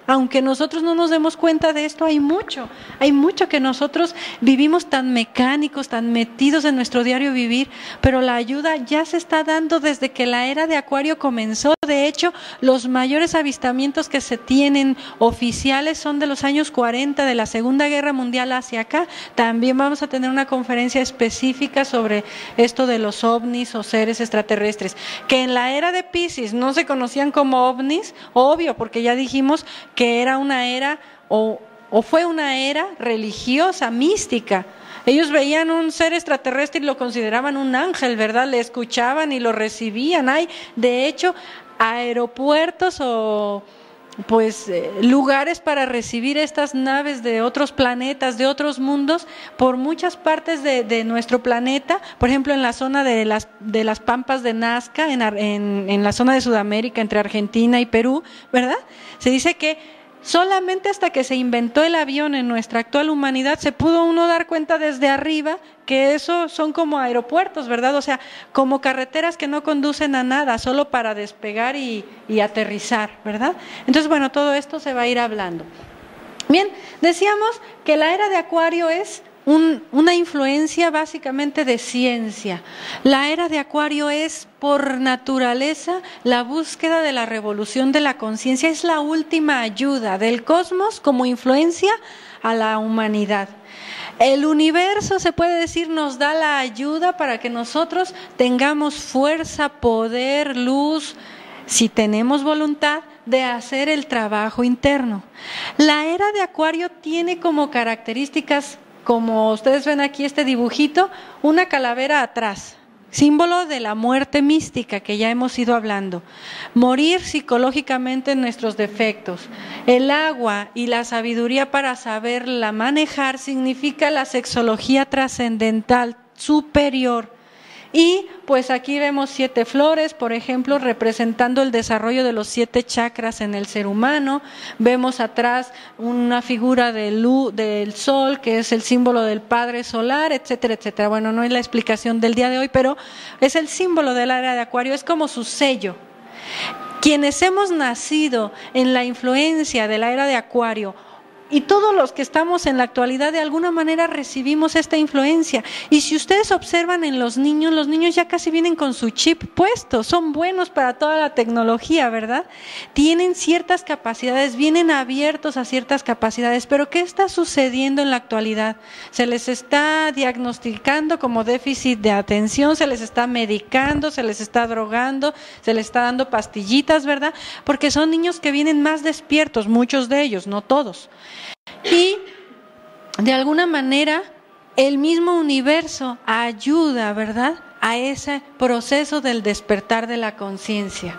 Aunque nosotros no nos demos cuenta de esto, hay mucho, hay mucho que nosotros vivimos tan mecánicos, tan metidos en nuestro diario vivir, pero la ayuda ya se está dando desde que la era de Acuario comenzó. De hecho, los mayores avistamientos que se tienen oficiales son de los años cuarenta, de la Segunda Guerra Mundial hacia acá. También vamos a tener una conferencia específica sobre esto de los ovnis o seres extraterrestres, que en la era de Piscis no se conocían como ovnis, obvio, porque ya dijimos que era una era o, o fue una era religiosa, mística. Ellos veían un ser extraterrestre y lo consideraban un ángel, ¿verdad? Le escuchaban y lo recibían. Hay, de hecho, aeropuertos o pues eh, lugares para recibir estas naves de otros planetas, de otros mundos, por muchas partes de, de nuestro planeta. Por ejemplo, en la zona de las, de las Pampas de Nazca, en, en, en la zona de Sudamérica, entre Argentina y Perú, ¿verdad? Se dice que solamente hasta que se inventó el avión en nuestra actual humanidad se pudo uno dar cuenta desde arriba que eso son como aeropuertos, ¿verdad? O sea, como carreteras que no conducen a nada, solo para despegar y, y aterrizar, ¿verdad? Entonces, bueno, todo esto se va a ir hablando. Bien, decíamos que la era de Acuario es Un, una influencia básicamente de ciencia. La era de Acuario es por naturaleza la búsqueda de la revolución de la conciencia, es la última ayuda del cosmos como influencia a la humanidad. El universo, se puede decir, nos da la ayuda para que nosotros tengamos fuerza, poder, luz, si tenemos voluntad de hacer el trabajo interno. La era de Acuario tiene como características, como ustedes ven aquí este dibujito, una calavera atrás, símbolo de la muerte mística que ya hemos ido hablando. Morir psicológicamente en nuestros defectos. El agua y la sabiduría para saberla manejar significa la sexología trascendental superior. Y pues aquí vemos siete flores, por ejemplo, representando el desarrollo de los siete chakras en el ser humano. Vemos atrás una figura de luz, del sol, que es el símbolo del Padre Solar, etcétera, etcétera. Bueno, no es la explicación del día de hoy, pero es el símbolo de la era de Acuario, es como su sello. Quienes hemos nacido en la influencia de la era de Acuario, y todos los que estamos en la actualidad de alguna manera recibimos esta influencia. Y si ustedes observan en los niños, los niños ya casi vienen con su chip puesto, son buenos para toda la tecnología, ¿verdad? Tienen ciertas capacidades, vienen abiertos a ciertas capacidades, pero ¿qué está sucediendo en la actualidad? Se les está diagnosticando como déficit de atención, se les está medicando, se les está drogando, se les está dando pastillitas, ¿verdad? Porque son niños que vienen más despiertos, muchos de ellos, no todos. Y de alguna manera el mismo universo ayuda, ¿verdad?, a ese proceso del despertar de la conciencia.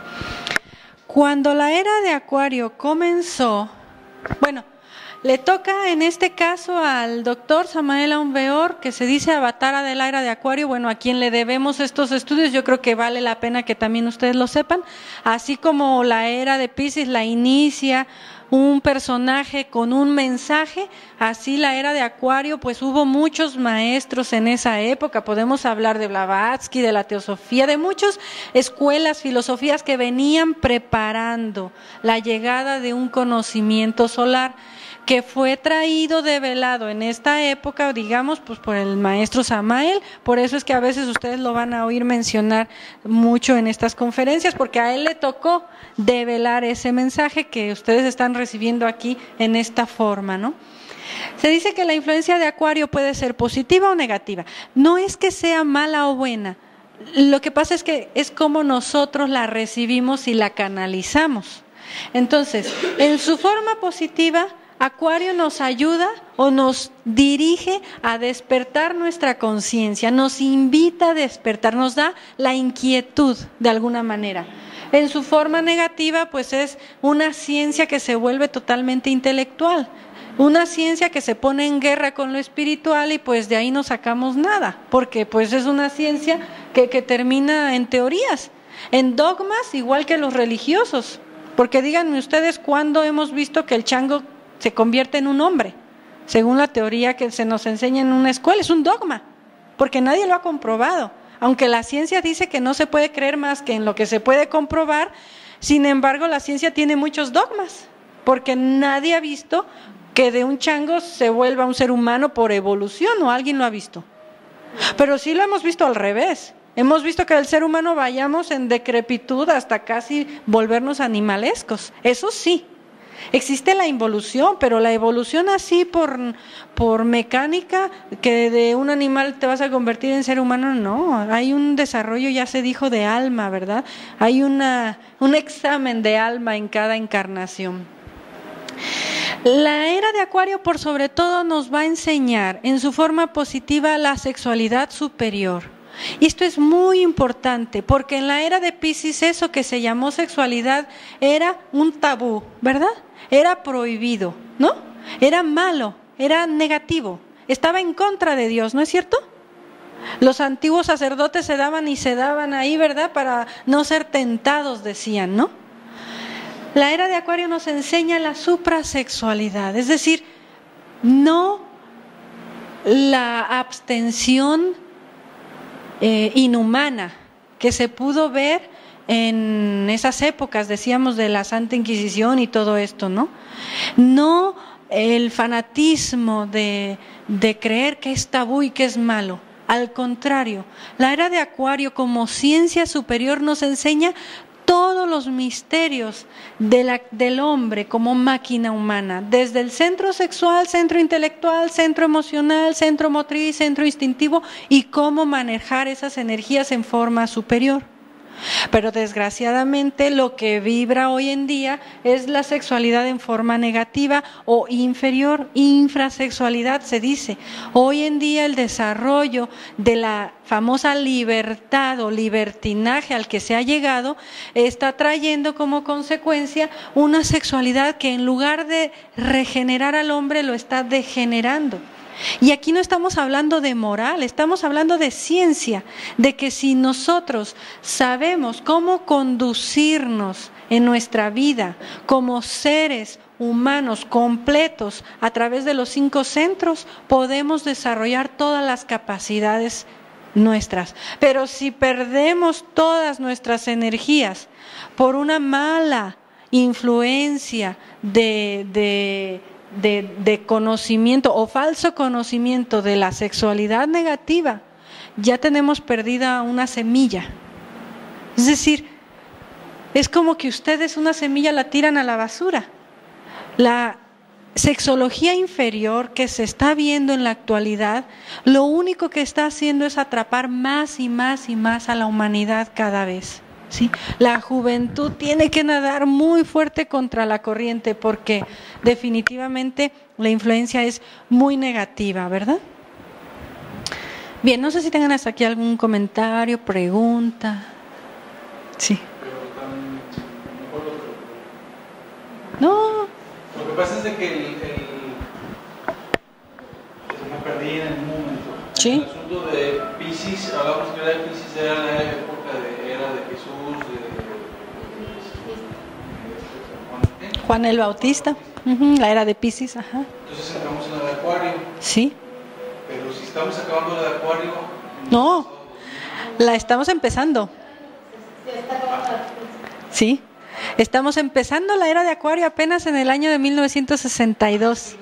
Cuando la era de Acuario comenzó, bueno, le toca en este caso al doctor Samael Aun Weor, que se dice avatara de la era de Acuario, bueno, a quien le debemos estos estudios, yo creo que vale la pena que también ustedes lo sepan, así como la era de Piscis la inicia un personaje con un mensaje, así la era de Acuario, pues hubo muchos maestros en esa época, podemos hablar de Blavatsky, de la teosofía, de muchas escuelas, filosofías que venían preparando la llegada de un conocimiento solar, que fue traído, develado en esta época, digamos, pues por el maestro Samael. Por eso es que a veces ustedes lo van a oír mencionar mucho en estas conferencias, porque a él le tocó develar ese mensaje que ustedes están recibiendo aquí en esta forma, ¿no? Se dice que la influencia de Acuario puede ser positiva o negativa. No es que sea mala o buena, lo que pasa es que es como nosotros la recibimos y la canalizamos. Entonces, en su forma positiva, Acuario nos ayuda o nos dirige a despertar nuestra conciencia, nos invita a despertar, nos da la inquietud de alguna manera. En su forma negativa, pues es una ciencia que se vuelve totalmente intelectual, una ciencia que se pone en guerra con lo espiritual y pues de ahí no sacamos nada, porque pues es una ciencia que, que termina en teorías, en dogmas, igual que los religiosos, porque díganme ustedes cuándo hemos visto que el chango se convierte en un hombre, según la teoría que se nos enseña en una escuela. Es un dogma, porque nadie lo ha comprobado. Aunque la ciencia dice que no se puede creer más que en lo que se puede comprobar, sin embargo la ciencia tiene muchos dogmas. porque nadie ha visto que de un chango se vuelva un ser humano por evolución, o alguien lo ha visto. Pero sí lo hemos visto al revés. Hemos visto que el ser humano vayamos en decrepitud hasta casi volvernos animalescos. Eso sí. Existe la involución, pero la evolución así por, por mecánica, que de un animal te vas a convertir en ser humano, no. Hay un desarrollo, ya se dijo, de alma, ¿verdad? Hay una, un examen de alma en cada encarnación. La era de Acuario, por sobre todo, nos va a enseñar en su forma positiva la sexualidad superior. Y esto es muy importante, porque en la era de Piscis eso que se llamó sexualidad era un tabú, ¿verdad? Era prohibido, ¿no? Era malo, era negativo, estaba en contra de Dios, ¿no es cierto? Los antiguos sacerdotes se daban y se daban ahí, ¿verdad? Para no ser tentados, decían, ¿no? La era de Acuario nos enseña la suprasexualidad, es decir, no la abstención eh, inhumana que se pudo ver en esas épocas, decíamos, de la Santa Inquisición y todo esto, ¿no? No el fanatismo de, de creer que es tabú y que es malo. Al contrario, la era de Acuario como ciencia superior nos enseña todos los misterios de la, del hombre como máquina humana, desde el centro sexual, centro intelectual, centro emocional, centro motriz, centro instintivo, y cómo manejar esas energías en forma superior. Pero desgraciadamente lo que vibra hoy en día es la sexualidad en forma negativa o inferior, infrasexualidad se dice. Hoy en día el desarrollo de la famosa libertad o libertinaje al que se ha llegado está trayendo como consecuencia una sexualidad que en lugar de regenerar al hombre lo está degenerando. Y aquí no estamos hablando de moral, estamos hablando de ciencia, de que si nosotros sabemos cómo conducirnos en nuestra vida como seres humanos completos a través de los cinco centros, podemos desarrollar todas las capacidades nuestras. Pero si perdemos todas nuestras energías por una mala influencia de... de De, de conocimiento o falso conocimiento de la sexualidad negativa, ya tenemos perdida una semilla. Es decir, es como que ustedes una semilla la tiran a la basura. La sexología inferior que se está viendo en la actualidad, lo único que está haciendo es atrapar más y más y más a la humanidad cada vez. ¿Sí? La juventud tiene que nadar muy fuerte contra la corriente porque definitivamente la influencia es muy negativa, ¿verdad? Bien, no sé si tengan hasta aquí algún comentario, pregunta. Sí. No. Lo que pasa es de que el, el, me perdí en el momento. Sí. El asunto de Piscis, hablamos que era de Piscis, era la época de, era de Jesús, de, de, de Juan el Bautista, uh-huh, la era de Piscis, ajá. Entonces entramos en la de Acuario. Sí. Pero si estamos acabando la de Acuario. No, la estamos empezando. Sí, estamos empezando la era de Acuario apenas en el año de mil novecientos sesenta y dos.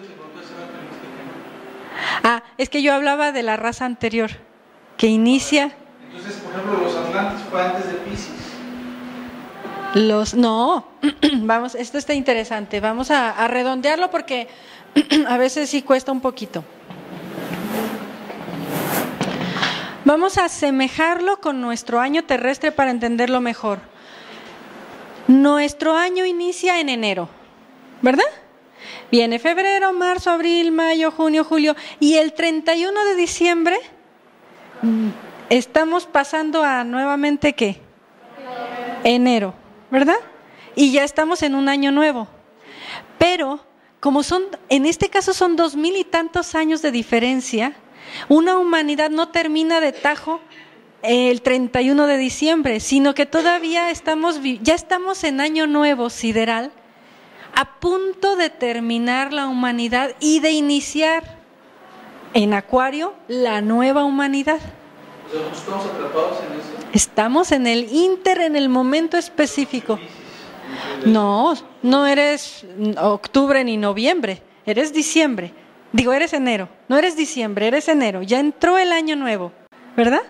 Ah, es que yo hablaba de la raza anterior, que inicia... Entonces, por ejemplo, los Atlantes fue antes de Piscis. Los, no, vamos, esto está interesante, vamos a, a redondearlo porque a veces sí cuesta un poquito. Vamos a asemejarlo con nuestro año terrestre para entenderlo mejor. Nuestro año inicia en enero, ¿verdad? Viene febrero, marzo, abril, mayo, junio, julio, y el treinta y uno de diciembre estamos pasando a nuevamente ¿qué? Enero, ¿verdad? Y ya estamos en un año nuevo. Pero como son, en este caso son dos mil y tantos años de diferencia, una humanidad no termina de tajo el treinta y uno de diciembre, sino que todavía estamos, ya estamos en año nuevo sideral, a punto de terminar la humanidad y de iniciar en Acuario la nueva humanidad. O sea, ¿estamos atrapados en eso? Estamos en el inter, en el momento específico. No, no eres octubre ni noviembre, eres diciembre. Digo, eres enero, no eres diciembre, eres enero. Ya entró el año nuevo, ¿verdad?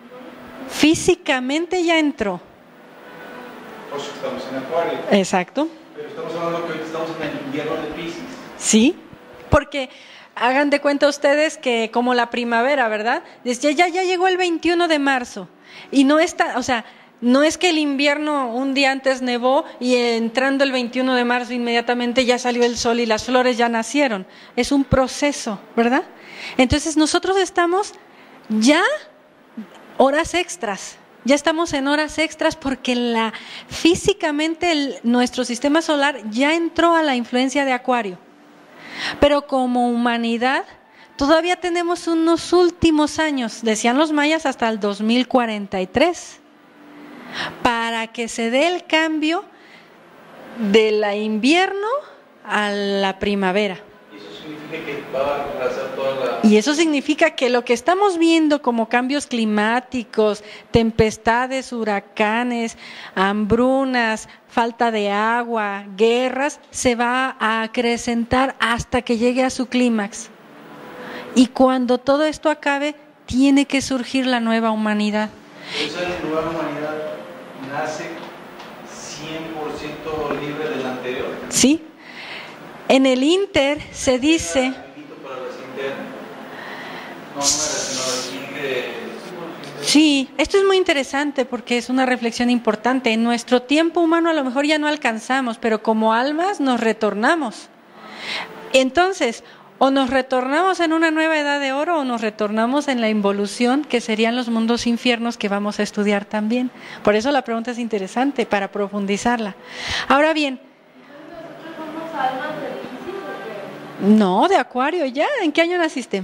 Físicamente ya entró. Por eso estamos en Acuario. Exacto. Pero estamos hablando que ahorita estamos en el invierno de Piscis. Sí, porque hagan de cuenta ustedes que como la primavera, ¿verdad? Desde ya, ya llegó el veintiuno de marzo y no está, o sea, no es que el invierno un día antes nevó y entrando el veintiuno de marzo inmediatamente ya salió el sol y las flores ya nacieron. Es un proceso, ¿verdad? Entonces nosotros estamos ya horas extras. Ya estamos en horas extras porque la, físicamente el, nuestro sistema solar ya entró a la influencia de Acuario. Pero como humanidad todavía tenemos unos últimos años, decían los mayas hasta el dos mil cuarenta y tres, para que se dé el cambio de la invierno a la primavera. Y eso significa que va a arrasar toda la... Y eso significa que lo que estamos viendo como cambios climáticos, tempestades, huracanes, hambrunas, falta de agua, guerras, se va a acrecentar hasta que llegue a su clímax. Y cuando todo esto acabe, tiene que surgir la nueva humanidad. Esa nueva humanidad nace cien por ciento libre de la anterior. Sí. En el Inter se dice... Para la siguiente... No, no era, sino la siguiente... Sí, esto es muy interesante porque es una reflexión importante. En nuestro tiempo humano a lo mejor ya no alcanzamos, pero como almas nos retornamos. Entonces, o nos retornamos en una nueva edad de oro o nos retornamos en la involución, que serían los mundos infiernos que vamos a estudiar también. Por eso la pregunta es interesante, para profundizarla. Ahora bien, ¿Nosotros somos almas de Piscis o qué? no, de Acuario ya. ¿En qué año naciste?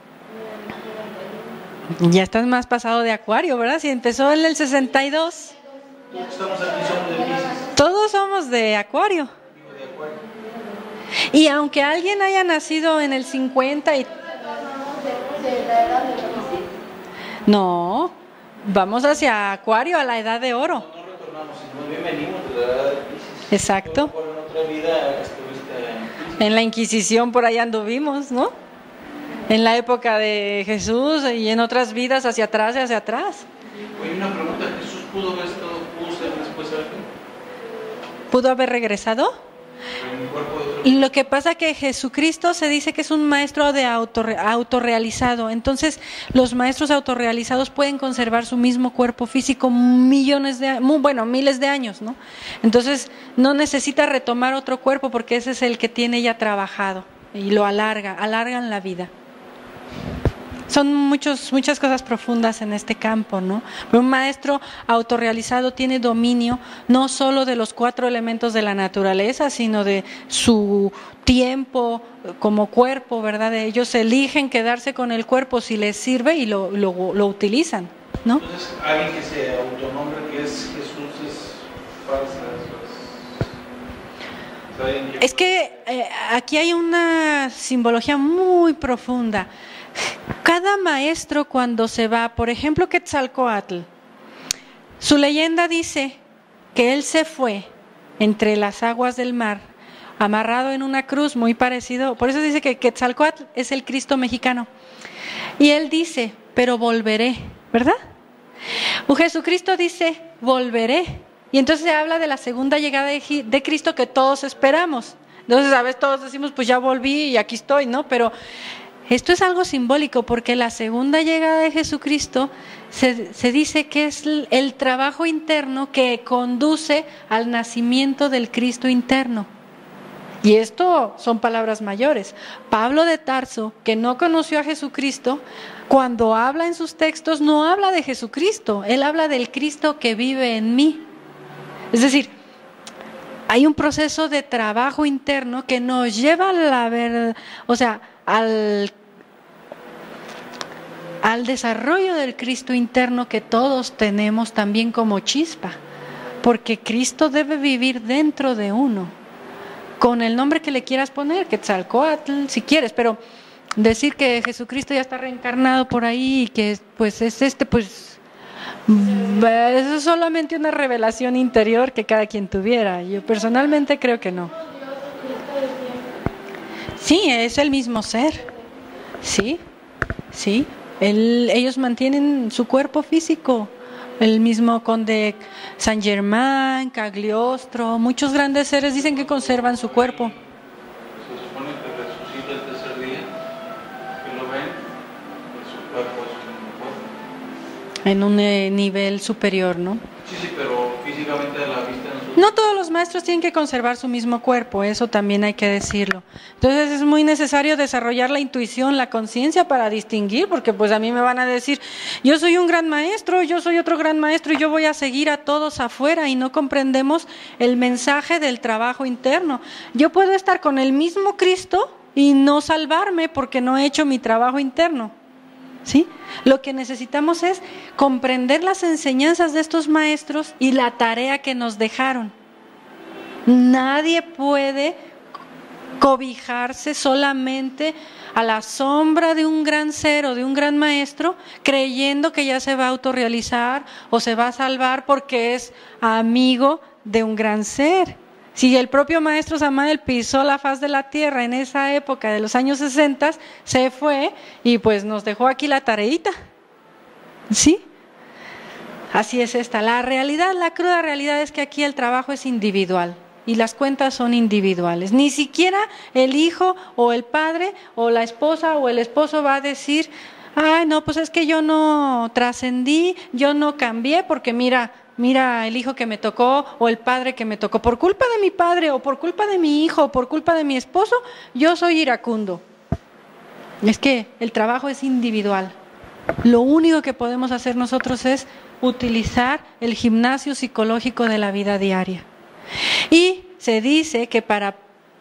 Ya estás más pasado de Acuario, ¿verdad? Si empezó en el sesenta y dos. Todos que estamos aquí somos de Piscis. Todos somos de Acuario. Digo, de Acuario. Y aunque alguien haya nacido en el cincuenta y... ¿De la edad de Piscis? No, vamos hacia Acuario, a la edad de oro. No retornamos, sino bien venimos de la edad de Piscis. Exacto. Por en otra vida estuviste en Piscis. En la Inquisición por ahí anduvimos, ¿no? En la época de Jesús y en otras vidas hacia atrás y hacia atrás. Oye, una pregunta, ¿Jesús pudo haber estado, pudo ser después alguien? ¿Pudo haber regresado? En el cuerpo de otro? Y lo que pasa que Jesucristo se dice que es un maestro de autorre, autorrealizado. Entonces, los maestros autorrealizados pueden conservar su mismo cuerpo físico millones de, muy, bueno, miles de años, ¿no? Entonces, no necesita retomar otro cuerpo porque ese es el que tiene ya trabajado y lo alarga, alargan la vida. Son muchos, muchas cosas profundas en este campo, ¿no? Pero un maestro autorrealizado tiene dominio no solo de los cuatro elementos de la naturaleza, sino de su tiempo como cuerpo, ¿verdad? Ellos eligen quedarse con el cuerpo si les sirve y lo, lo, lo utilizan, ¿no? Entonces, alguien que se autonombre que es Jesús es falsa. Es, es, es que eh, aquí hay una simbología muy profunda. Cada maestro cuando se va, por ejemplo Quetzalcóatl, su leyenda dice que él se fue entre las aguas del mar, amarrado en una cruz muy parecido, por eso dice que Quetzalcóatl es el Cristo mexicano. Y él dice, pero volveré, ¿verdad? O Jesucristo dice, volveré. Y entonces se habla de la segunda llegada de, de Cristo que todos esperamos. Entonces a veces todos decimos, pues ya volví y aquí estoy, ¿no? Pero esto es algo simbólico porque la segunda llegada de Jesucristo se, se dice que es el, el trabajo interno que conduce al nacimiento del Cristo interno. Y esto son palabras mayores. Pablo de Tarso, que no conoció a Jesucristo, cuando habla en sus textos no habla de Jesucristo, él habla del Cristo que vive en mí. Es decir, hay un proceso de trabajo interno que nos lleva a la verdad, o sea, al al desarrollo del Cristo interno que todos tenemos también como chispa, porque Cristo debe vivir dentro de uno, con el nombre que le quieras poner, Quetzalcóatl, si quieres, pero decir que Jesucristo ya está reencarnado por ahí y que pues es este, pues Eso es solamente una revelación interior que cada quien tuviera. Yo personalmente creo que no. Sí, es el mismo ser. Sí, sí. El, ellos mantienen su cuerpo físico. El mismo conde Saint Germain, Cagliostro, muchos grandes seres dicen que conservan su cuerpo. Se supone que resucita el tercer día, que lo ven, pues su cuerpo es un cuerpo. En un eh, nivel superior, ¿no? Sí, sí, pero físicamente a la vista nosotros... No todos los maestros tienen que conservar su mismo cuerpo, eso también hay que decirlo. Entonces es muy necesario desarrollar la intuición, la conciencia para distinguir, porque pues a mí me van a decir, yo soy un gran maestro, yo soy otro gran maestro y yo voy a seguir a todos afuera y no comprendemos el mensaje del trabajo interno. Yo puedo estar con el mismo Cristo y no salvarme porque no he hecho mi trabajo interno. ¿Sí? Lo que necesitamos es comprender las enseñanzas de estos maestros y la tarea que nos dejaron. Nadie puede cobijarse solamente a la sombra de un gran ser o de un gran maestro, creyendo que ya se va a autorrealizar o se va a salvar porque es amigo de un gran ser. Si el propio maestro Samael pisó la faz de la tierra en esa época de los años sesenta, se fue y pues nos dejó aquí la tareita. ¿Sí? Así es esta. La realidad, la cruda realidad es que aquí el trabajo es individual y las cuentas son individuales. Ni siquiera el hijo o el padre o la esposa o el esposo va a decir, ay no, pues es que yo no trascendí, yo no cambié porque mira... Mira el hijo que me tocó o el padre que me tocó. Por culpa de mi padre o por culpa de mi hijo o por culpa de mi esposo, yo soy iracundo. Es que el trabajo es individual. Lo único que podemos hacer nosotros es utilizar el gimnasio psicológico de la vida diaria. Y se dice que para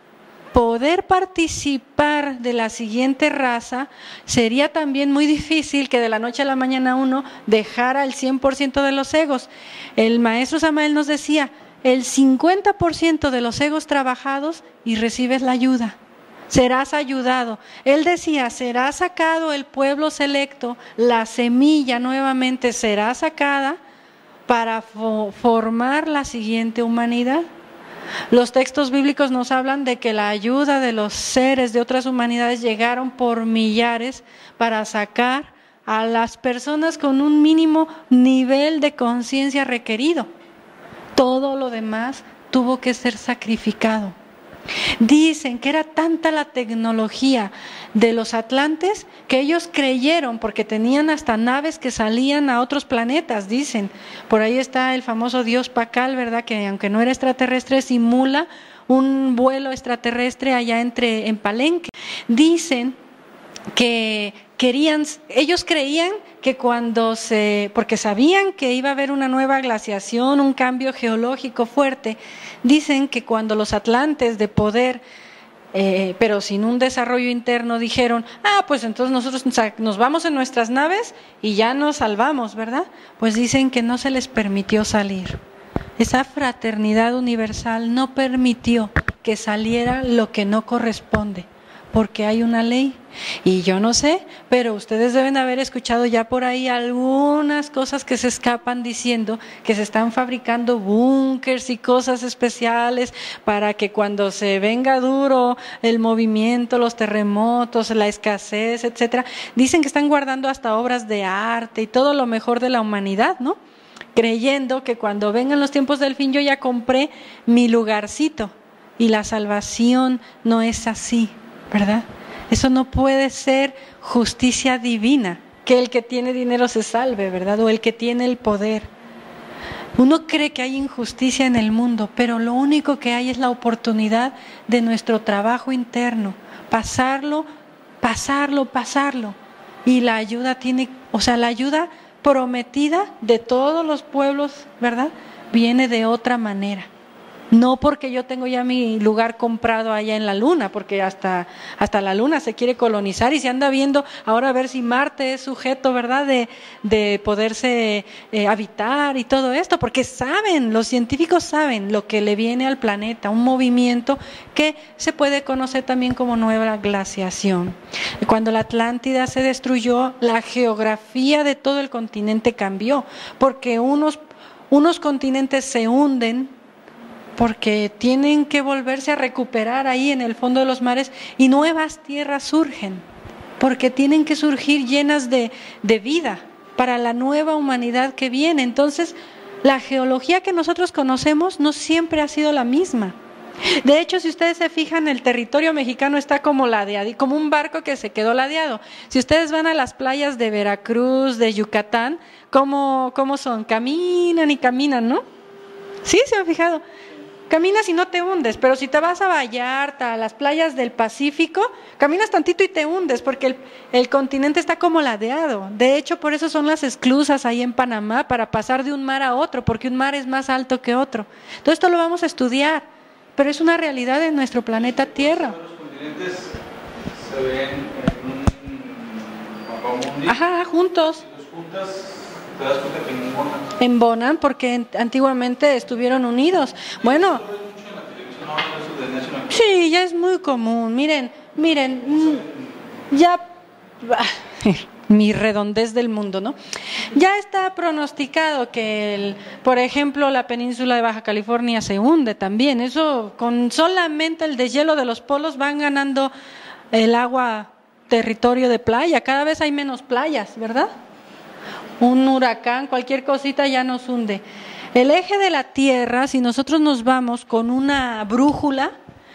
poder participar de la siguiente raza, sería también muy difícil que de la noche a la mañana uno dejara el cien por ciento de los egos. El maestro Samael nos decía, el cincuenta por ciento de los egos trabajados y recibes la ayuda. Serás ayudado. Él decía, será sacado el pueblo selecto, la semilla nuevamente será sacada para fo- formar la siguiente humanidad. Los textos bíblicos nos hablan de que la ayuda de los seres de otras humanidades llegaron por millares para sacar a las personas con un mínimo nivel de conciencia requerido. Todo lo demás tuvo que ser sacrificado. Dicen que era tanta la tecnología de los atlantes que ellos creyeron, porque tenían hasta naves que salían a otros planetas, dicen. Por ahí está el famoso dios Pacal, ¿verdad? Que aunque no era extraterrestre, simula un vuelo extraterrestre allá entre, en Palenque. Dicen que querían, ellos creían que cuando se, porque sabían que iba a haber una nueva glaciación, un cambio geológico fuerte, dicen que cuando los atlantes de poder, eh, pero sin un desarrollo interno, dijeron, ah, pues entonces nosotros nos vamos en nuestras naves y ya nos salvamos, ¿verdad? Pues dicen que no se les permitió salir. Esa fraternidad universal no permitió que saliera lo que no corresponde, porque hay una ley. Y yo no sé, pero ustedes deben haber escuchado ya por ahí algunas cosas que se escapan diciendo que se están fabricando búnkers y cosas especiales para que cuando se venga duro el movimiento, los terremotos, la escasez, etcétera, dicen que están guardando hasta obras de arte y todo lo mejor de la humanidad, ¿no? Creyendo que cuando vengan los tiempos del fin yo ya compré mi lugarcito. Y la salvación no es así, ¿verdad? Eso no puede ser justicia divina, que el que tiene dinero se salve, ¿verdad? O el que tiene el poder. Uno cree que hay injusticia en el mundo, pero lo único que hay es la oportunidad de nuestro trabajo interno, pasarlo, pasarlo, pasarlo. Y la ayuda tiene, o sea, la ayuda prometida de todos los pueblos, ¿verdad? Viene de otra manera. No porque yo tengo ya mi lugar comprado allá en la luna, porque hasta, hasta la luna se quiere colonizar y se anda viendo ahora a ver si Marte es sujeto, ¿verdad?, de, de poderse eh, habitar y todo esto, porque saben, los científicos saben lo que le viene al planeta, un movimiento que se puede conocer también como nueva glaciación. Cuando la Atlántida se destruyó, la geografía de todo el continente cambió, porque unos, unos continentes se hunden, porque tienen que volverse a recuperar ahí en el fondo de los mares y nuevas tierras surgen, porque tienen que surgir llenas de, de vida para la nueva humanidad que viene. Entonces, la geología que nosotros conocemos no siempre ha sido la misma. De hecho, si ustedes se fijan, el territorio mexicano está como ladeado, como un barco que se quedó ladeado. Si ustedes van a las playas de Veracruz, de Yucatán, ¿cómo, cómo son? Caminan y caminan, ¿no? Sí, se han fijado. Caminas y no te hundes, pero si te vas a Vallarta, a las playas del Pacífico, caminas tantito y te hundes, porque el, el continente está como ladeado. De hecho, por eso son las esclusas ahí en Panamá, para pasar de un mar a otro, porque un mar es más alto que otro. Todo esto lo vamos a estudiar, pero es una realidad de nuestro planeta Tierra. Los continentes se ven en un mapa mundi. Ajá, juntos. Si los juntas, te das cuenta que embonan. Embonan porque antiguamente estuvieron unidos. Bueno, sí, ya es muy común. Miren, miren, ya mi redondez del mundo, ¿no? Ya está pronosticado que, el, por ejemplo, la península de Baja California se hunde también. Eso, con solamente el deshielo de los polos van ganando el agua, territorio de playa. Cada vez hay menos playas, ¿verdad? Un huracán, cualquier cosita ya nos hunde. El eje de la Tierra, si nosotros nos vamos con una brújula,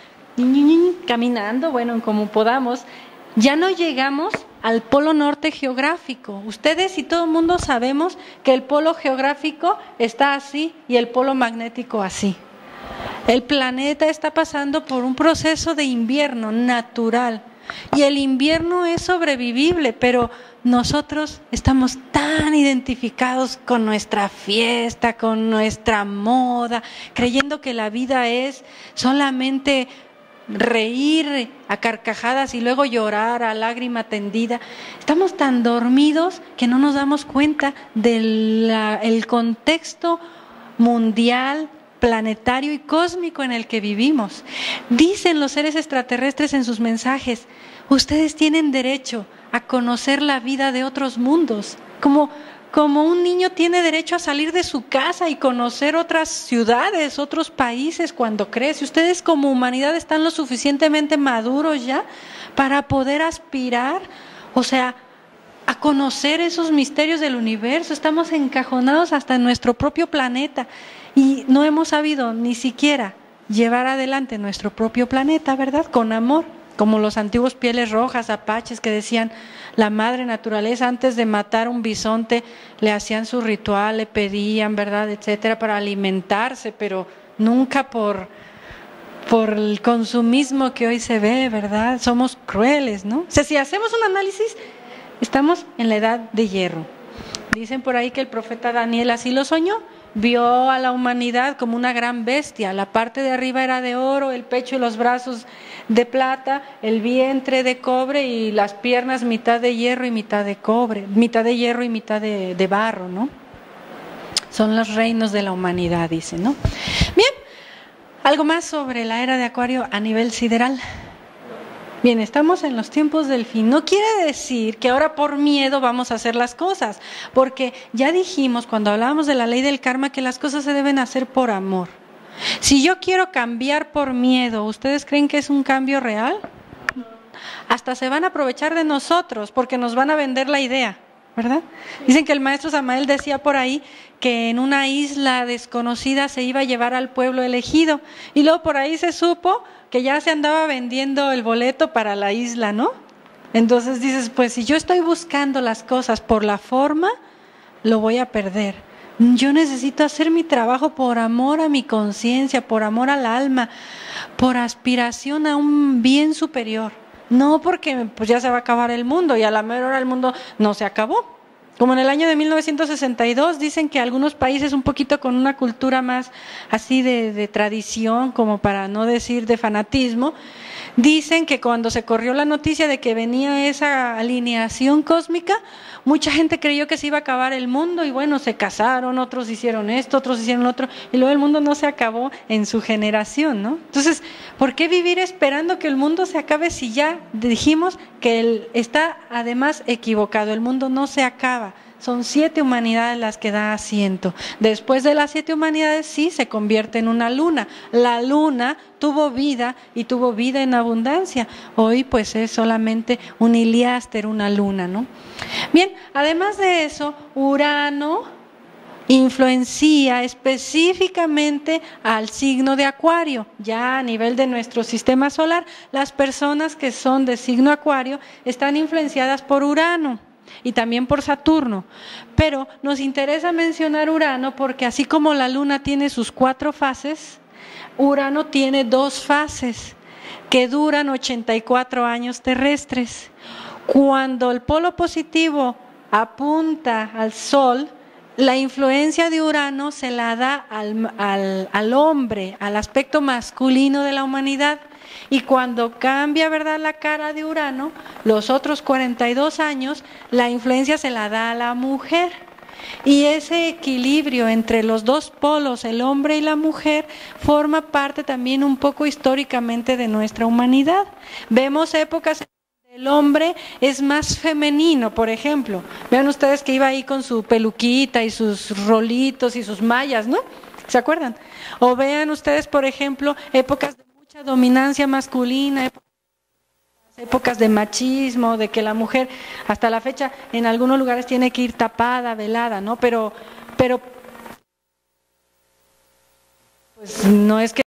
caminando, bueno, como podamos, ya no llegamos al polo norte geográfico. Ustedes y todo el mundo sabemos que el polo geográfico está así y el polo magnético así. El planeta está pasando por un proceso de invierno natural y el invierno es sobrevivible, pero nosotros estamos tan identificados con nuestra fiesta, con nuestra moda, creyendo que la vida es solamente reír a carcajadas y luego llorar a lágrima tendida. Estamos tan dormidos que no nos damos cuenta del contexto mundial, planetario y cósmico en el que vivimos. Dicen los seres extraterrestres en sus mensajes: ustedes tienen derecho a conocer la vida de otros mundos, como, como un niño tiene derecho a salir de su casa y conocer otras ciudades, otros países cuando crece. Ustedes como humanidad están lo suficientemente maduros ya para poder aspirar, o sea, a conocer esos misterios del universo. Estamos encajonados hasta en nuestro propio planeta y no hemos sabido ni siquiera llevar adelante nuestro propio planeta, ¿verdad? Con amor. Como los antiguos pieles rojas, apaches, que decían: la madre naturaleza, antes de matar un bisonte, le hacían su ritual, le pedían, ¿verdad?, etcétera, para alimentarse, pero nunca por, por el consumismo que hoy se ve, ¿verdad? Somos crueles, ¿no? O sea, si hacemos un análisis, estamos en la edad de hierro. Dicen por ahí que el profeta Daniel así lo soñó. Vio a la humanidad como una gran bestia. La parte de arriba era de oro, el pecho y los brazos de plata, el vientre de cobre y las piernas mitad de hierro y mitad de cobre, mitad de hierro y mitad de, de barro, ¿no? Son los reinos de la humanidad, dice, ¿no? Bien, algo más sobre la era de Acuario a nivel sideral. Bien, estamos en los tiempos del fin. No quiere decir que ahora por miedo vamos a hacer las cosas, porque ya dijimos cuando hablábamos de la ley del karma que las cosas se deben hacer por amor. Si yo quiero cambiar por miedo, ¿ustedes creen que es un cambio real? Hasta se van a aprovechar de nosotros porque nos van a vender la idea, ¿verdad? Dicen que el maestro Samael decía por ahí que en una isla desconocida se iba a llevar al pueblo elegido y luego por ahí se supo que ya se andaba vendiendo el boleto para la isla, ¿no? Entonces dices, pues si yo estoy buscando las cosas por la forma, lo voy a perder. Yo necesito hacer mi trabajo por amor a mi conciencia, por amor al alma, por aspiración a un bien superior. No porque pues ya se va a acabar el mundo y a la mera hora el mundo no se acabó. Como en el año de mil novecientos sesenta y dos, dicen que algunos países un poquito con una cultura más así de, de tradición, como para no decir de fanatismo, dicen que cuando se corrió la noticia de que venía esa alineación cósmica, mucha gente creyó que se iba a acabar el mundo y bueno, se casaron, otros hicieron esto, otros hicieron otro, y luego el mundo no se acabó en su generación, ¿no? Entonces, ¿por qué vivir esperando que el mundo se acabe si ya dijimos que él está además equivocado? El mundo no se acaba. Son siete humanidades las que da asiento. Después de las siete humanidades sí se convierte en una luna. La luna tuvo vida y tuvo vida en abundancia. Hoy pues es solamente un heliáster, una luna, ¿no? Bien, además de eso, Urano influencia específicamente al signo de Acuario. Ya a nivel de nuestro sistema solar, las personas que son de signo Acuario están influenciadas por Urano y también por Saturno, pero nos interesa mencionar Urano porque así como la Luna tiene sus cuatro fases, Urano tiene dos fases que duran ochenta y cuatro años terrestres. Cuando el polo positivo apunta al Sol, la influencia de Urano se la da al, al, al hombre, al aspecto masculino de la humanidad. Y cuando cambia, ¿verdad?, la cara de Urano, los otros cuarenta y dos años, la influencia se la da a la mujer. Y ese equilibrio entre los dos polos, el hombre y la mujer, forma parte también un poco históricamente de nuestra humanidad. Vemos épocas en que el hombre es más femenino, por ejemplo. Vean ustedes que iba ahí con su peluquita y sus rolitos y sus mallas, ¿no? ¿Se acuerdan? O vean ustedes, por ejemplo, épocas de mucha dominancia masculina, épocas de machismo, de que la mujer hasta la fecha en algunos lugares tiene que ir tapada, velada, ¿no? Pero, pero pues no es que